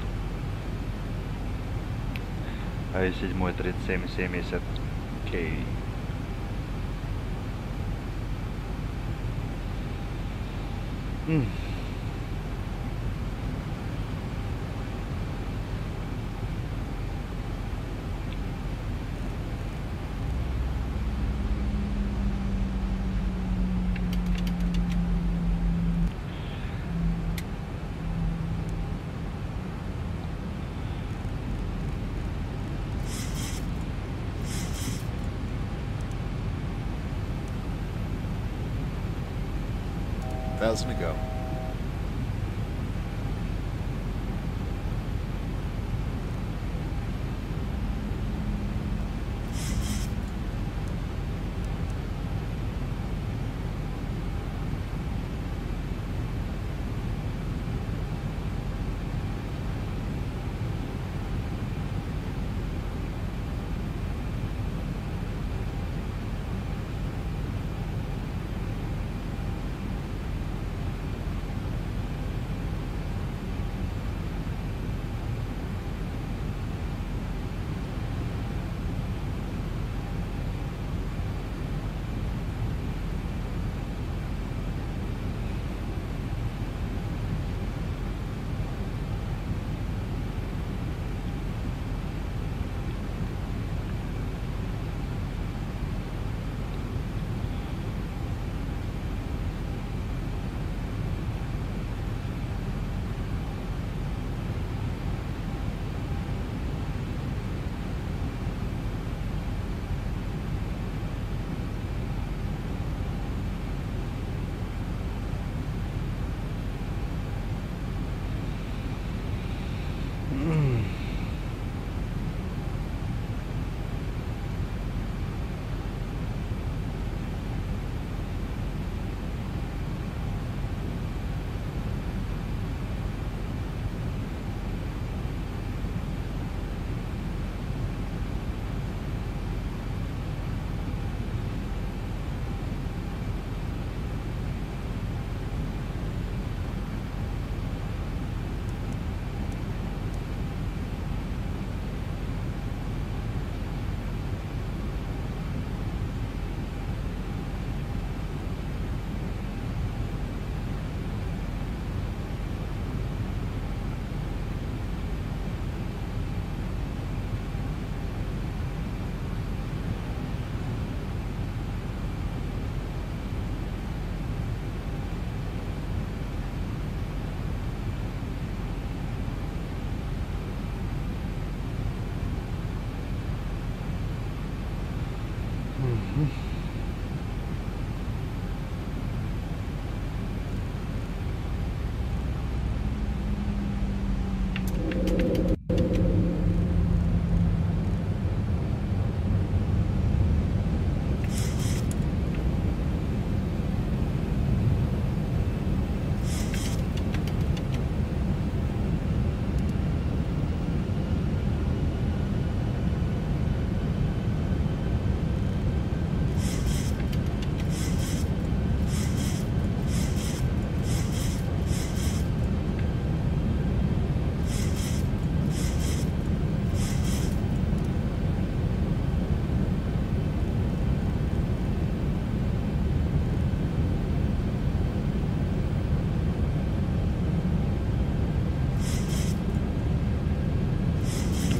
ай семь тридцать семь семьдесят кей. М.
Thousand to go.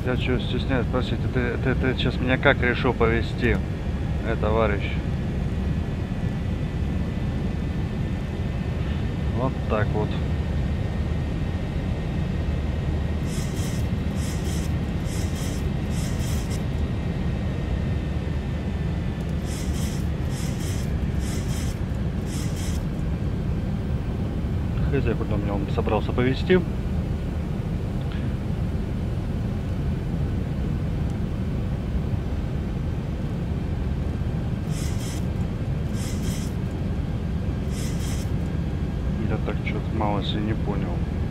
Я чё стесняюсь спросить, ты, ты, ты сейчас меня как решил повести, э, товарищ? Вот так вот. Хз, куда меня он собрался повести. Я так что-то мало себе не понял.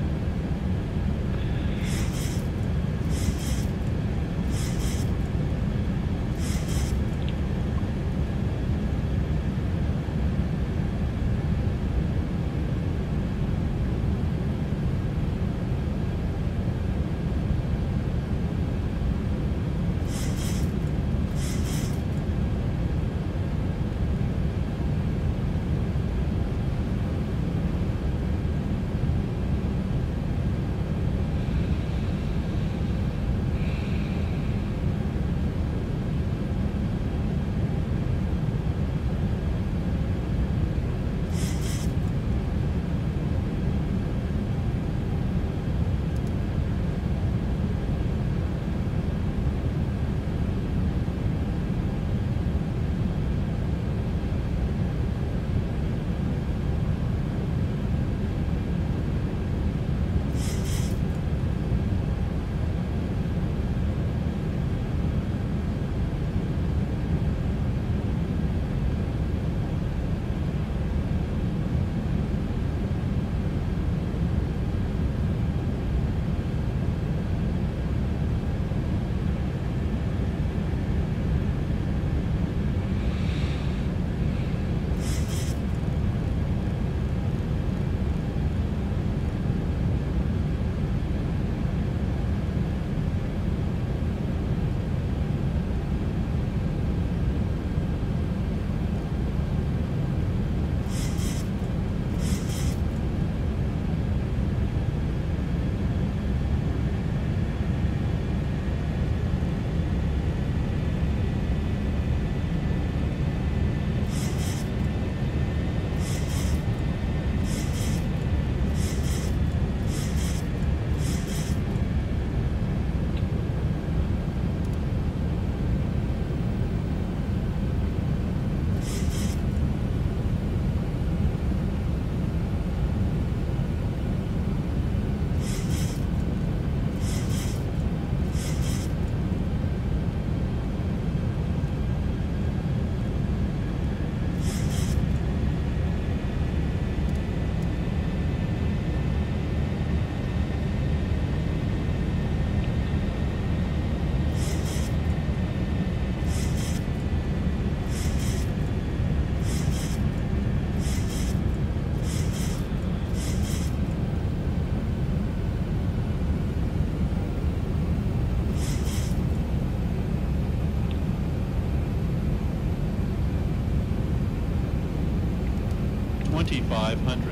twenty-five hundred.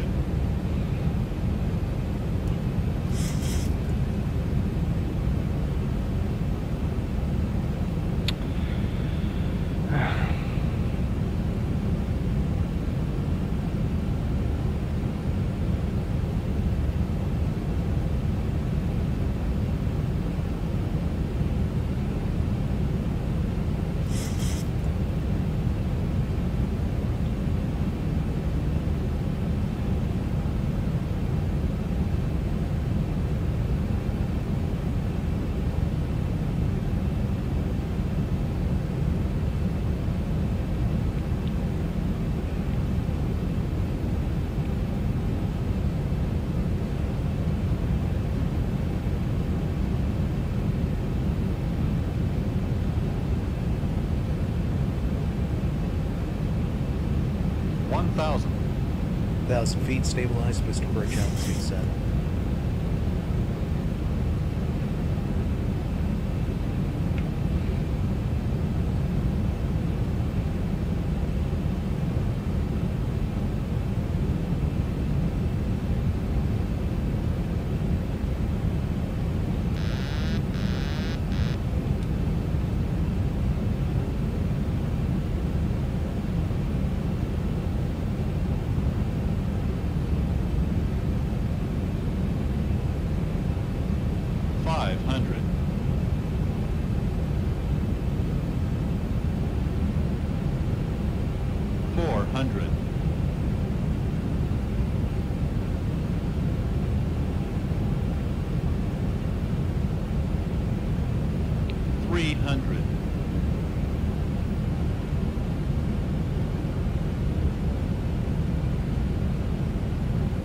one thousand.
one thousand feet, stabilized, Mister Birch, altitude set.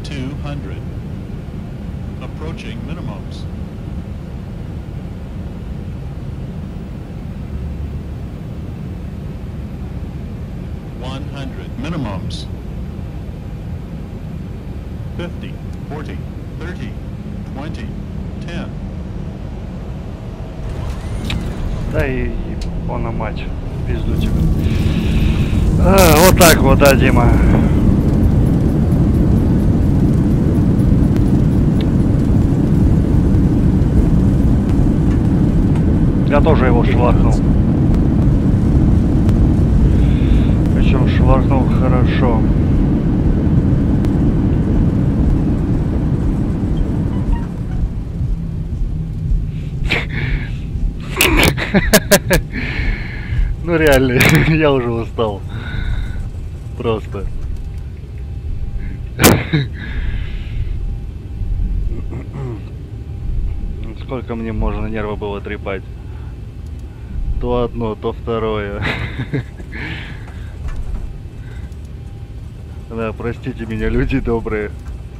twenty-two hundred. Approaching minimums. one hundred. Minimums. fifty, forty, thirty, twenty, ten.
Да и ебана мать, пизду тебя. А, вот так вот, да, Дима. Я тоже его шваркнул. Причем шваркнул хорошо. Ну реально, я уже устал. Просто. Сколько мне можно нервы было трепать? То одно, то второе. Да, простите меня, люди добрые.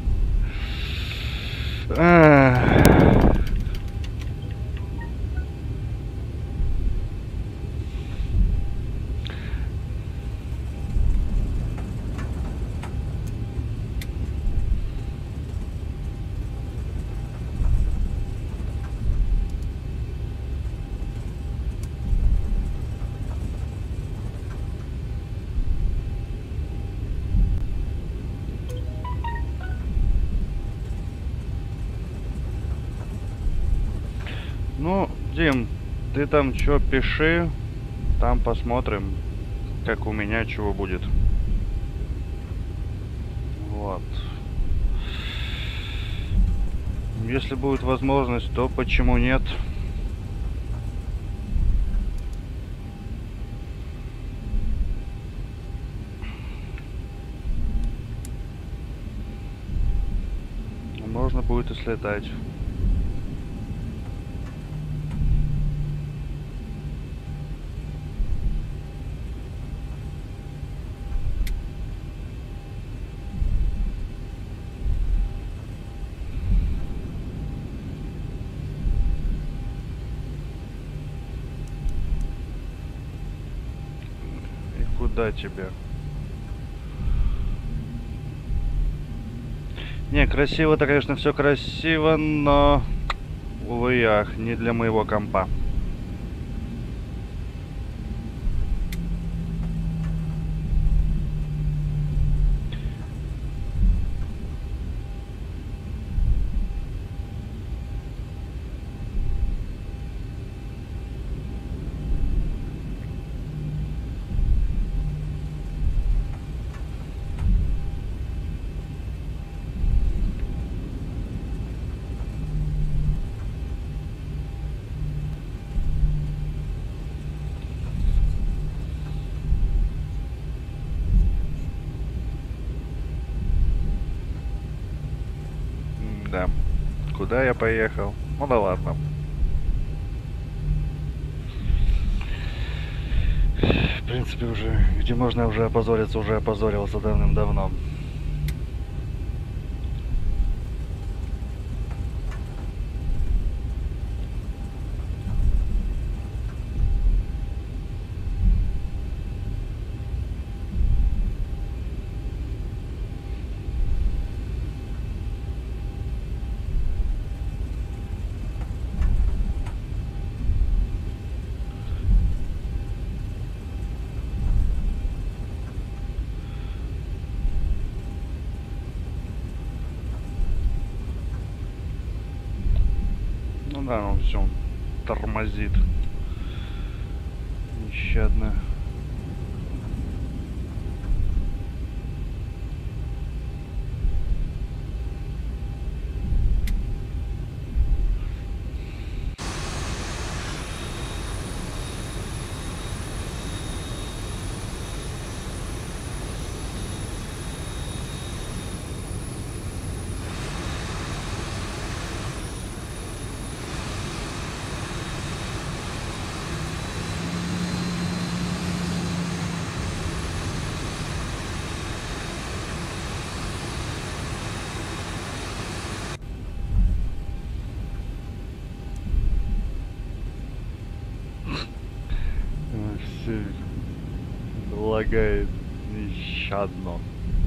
Ну, Дим, ты там чё пиши, там посмотрим, как у меня чего будет. Вот. Если будет возможность, то почему нет? Можно будет и слетать. Куда тебе? Не, красиво-то, конечно, все красиво, но увы, ах, не для моего компа. Да. Куда я поехал? Ну да ладно. В принципе, уже где можно уже опозориться, уже опозорился давным-давно. Ну да, он все тормозит нещадно. пробегает нещадно.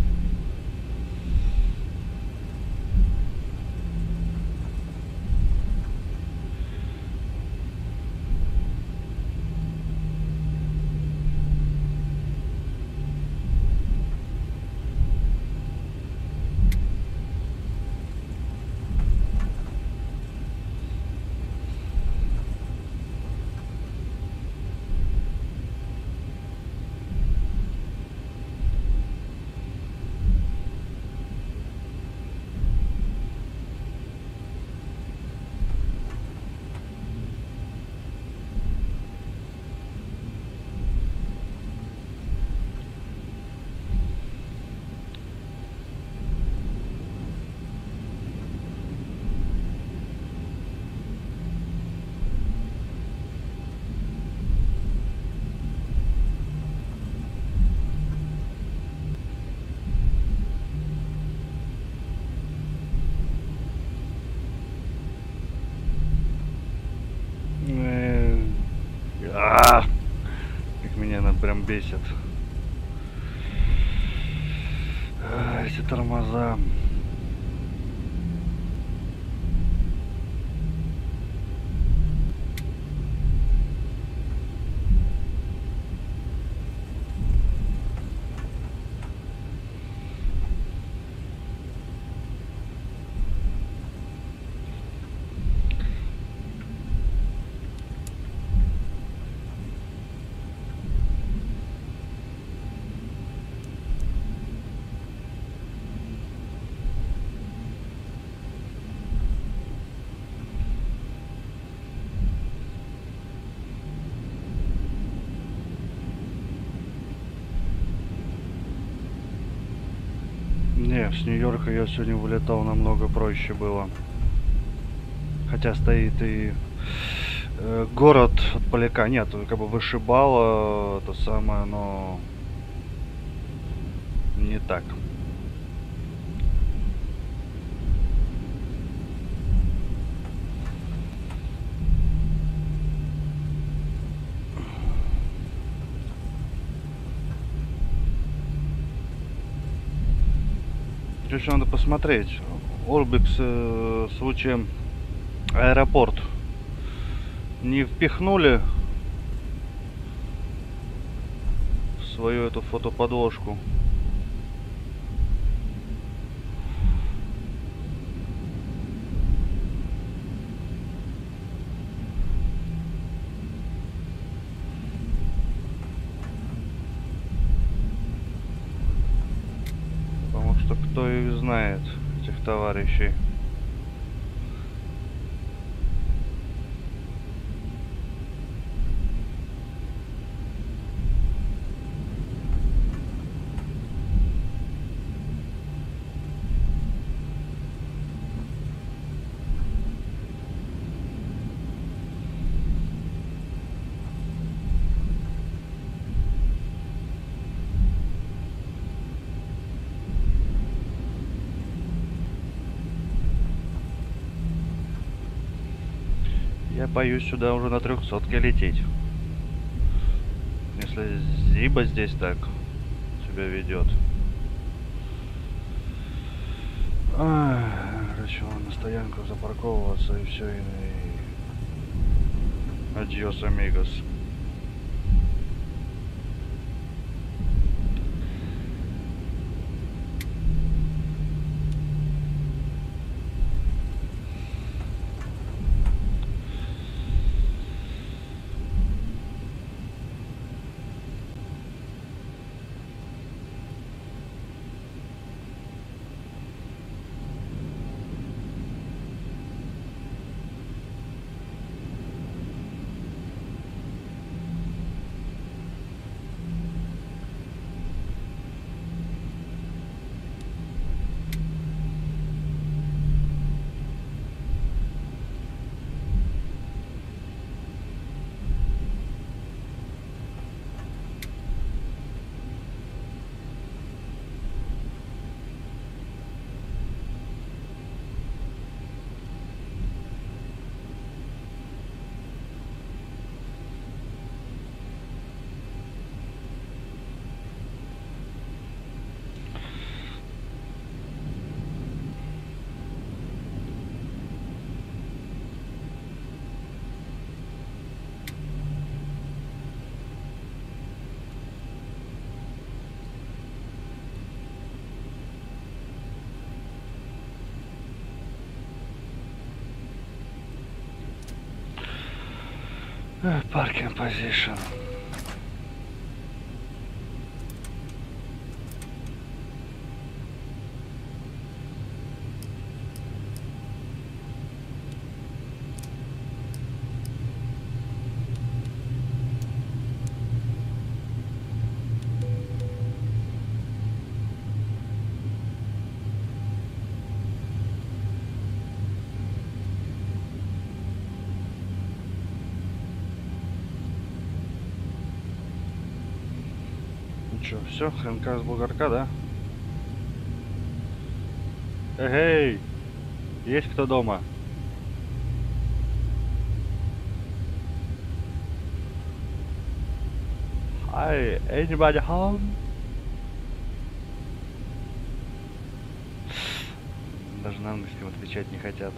Э, а, Как меня она прям бесит. А, Эти тормоза. Не, с Нью-Йорка я сегодня вылетал, намного проще было. Хотя стоит и э, город от Поляка. Нет, как бы вышибало то самое, но не так. Еще надо посмотреть. Орбикс э, случаем аэропорт не впихнули в свою эту фотоподложку. Потому что кто их знает, этих товарищей. Я боюсь сюда уже на трехсотке лететь. Если Зиба здесь так себя ведет. Решил на стоянку запарковываться и все. И... Адьос, амигос. Parking position. Че, все, хренка с бугорка, да? Эй, есть кто дома? Hi, anybody home? Даже на английском отвечать не хотят.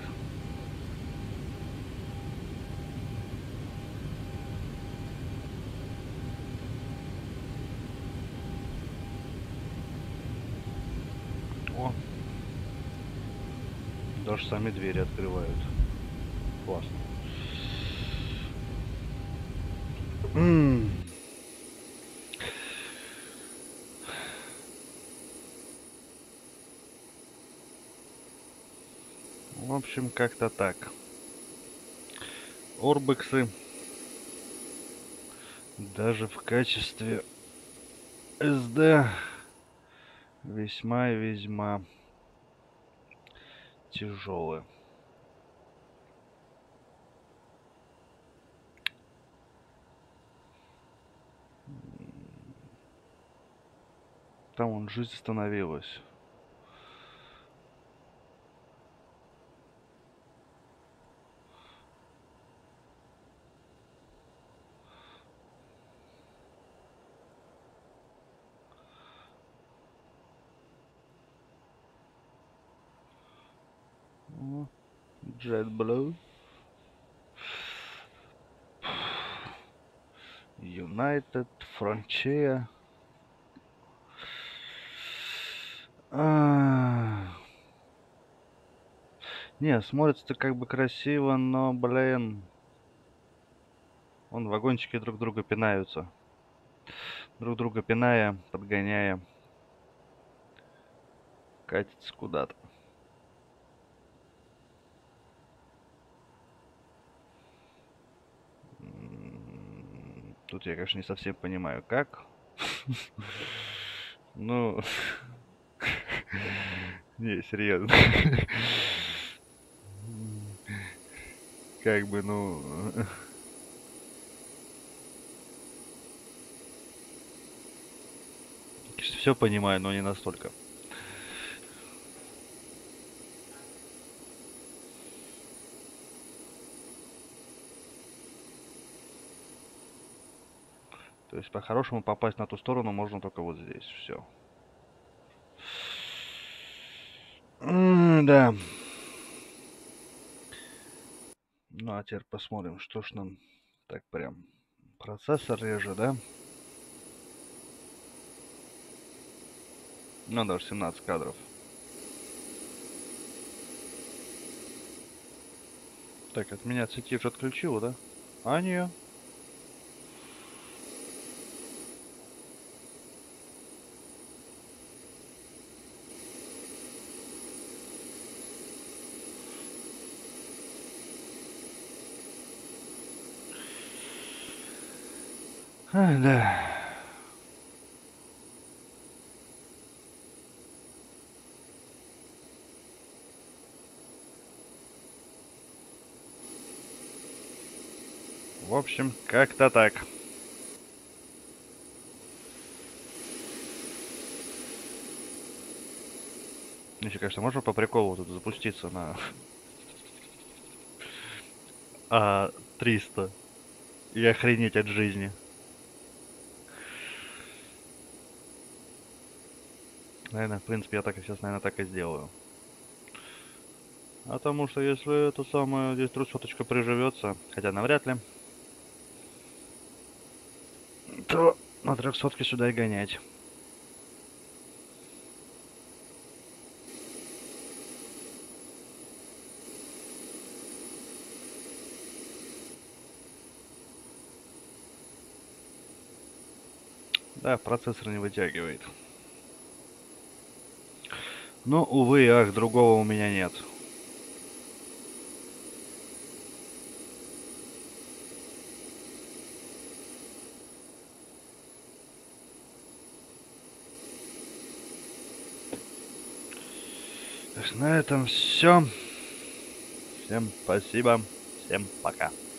О, даже сами двери открывают. Классно. М. В общем, как-то так. Орбексы даже в качестве эс дэ весьма и весьма тяжелые. Там вон жизнь остановилась. О, JetBlue. United, Frontier. А. Не, смотрится как бы красиво, но, блин, вон вагончики друг друга пинаются. Друг друга пиная, подгоняя, катится куда-то. М, Тут я, конечно, не совсем понимаю, как. Ну, не, серьезно. Как бы, ну... Все понимаю, но не настолько. То есть, по-хорошему, попасть на ту сторону можно только вот здесь. Все. Да. Ну, а теперь посмотрим, что ж нам так прям. Процессор реже, да? Ну, даже семнадцать кадров. Так, от меня цити уже отключила, да? А, не. А, да. В общем, как-то так. Если, конечно, можно по приколу тут запуститься на а триста и охренеть от жизни. Наверное, в принципе, я так и сейчас, наверное, так и сделаю. А потому что если это самое здесь трехсоточка приживется, хотя навряд ли, то на трехсотке сюда и гонять. Да, процессор не вытягивает. Но, увы и ах, другого у меня нет. На этом все. Всем спасибо. Всем пока.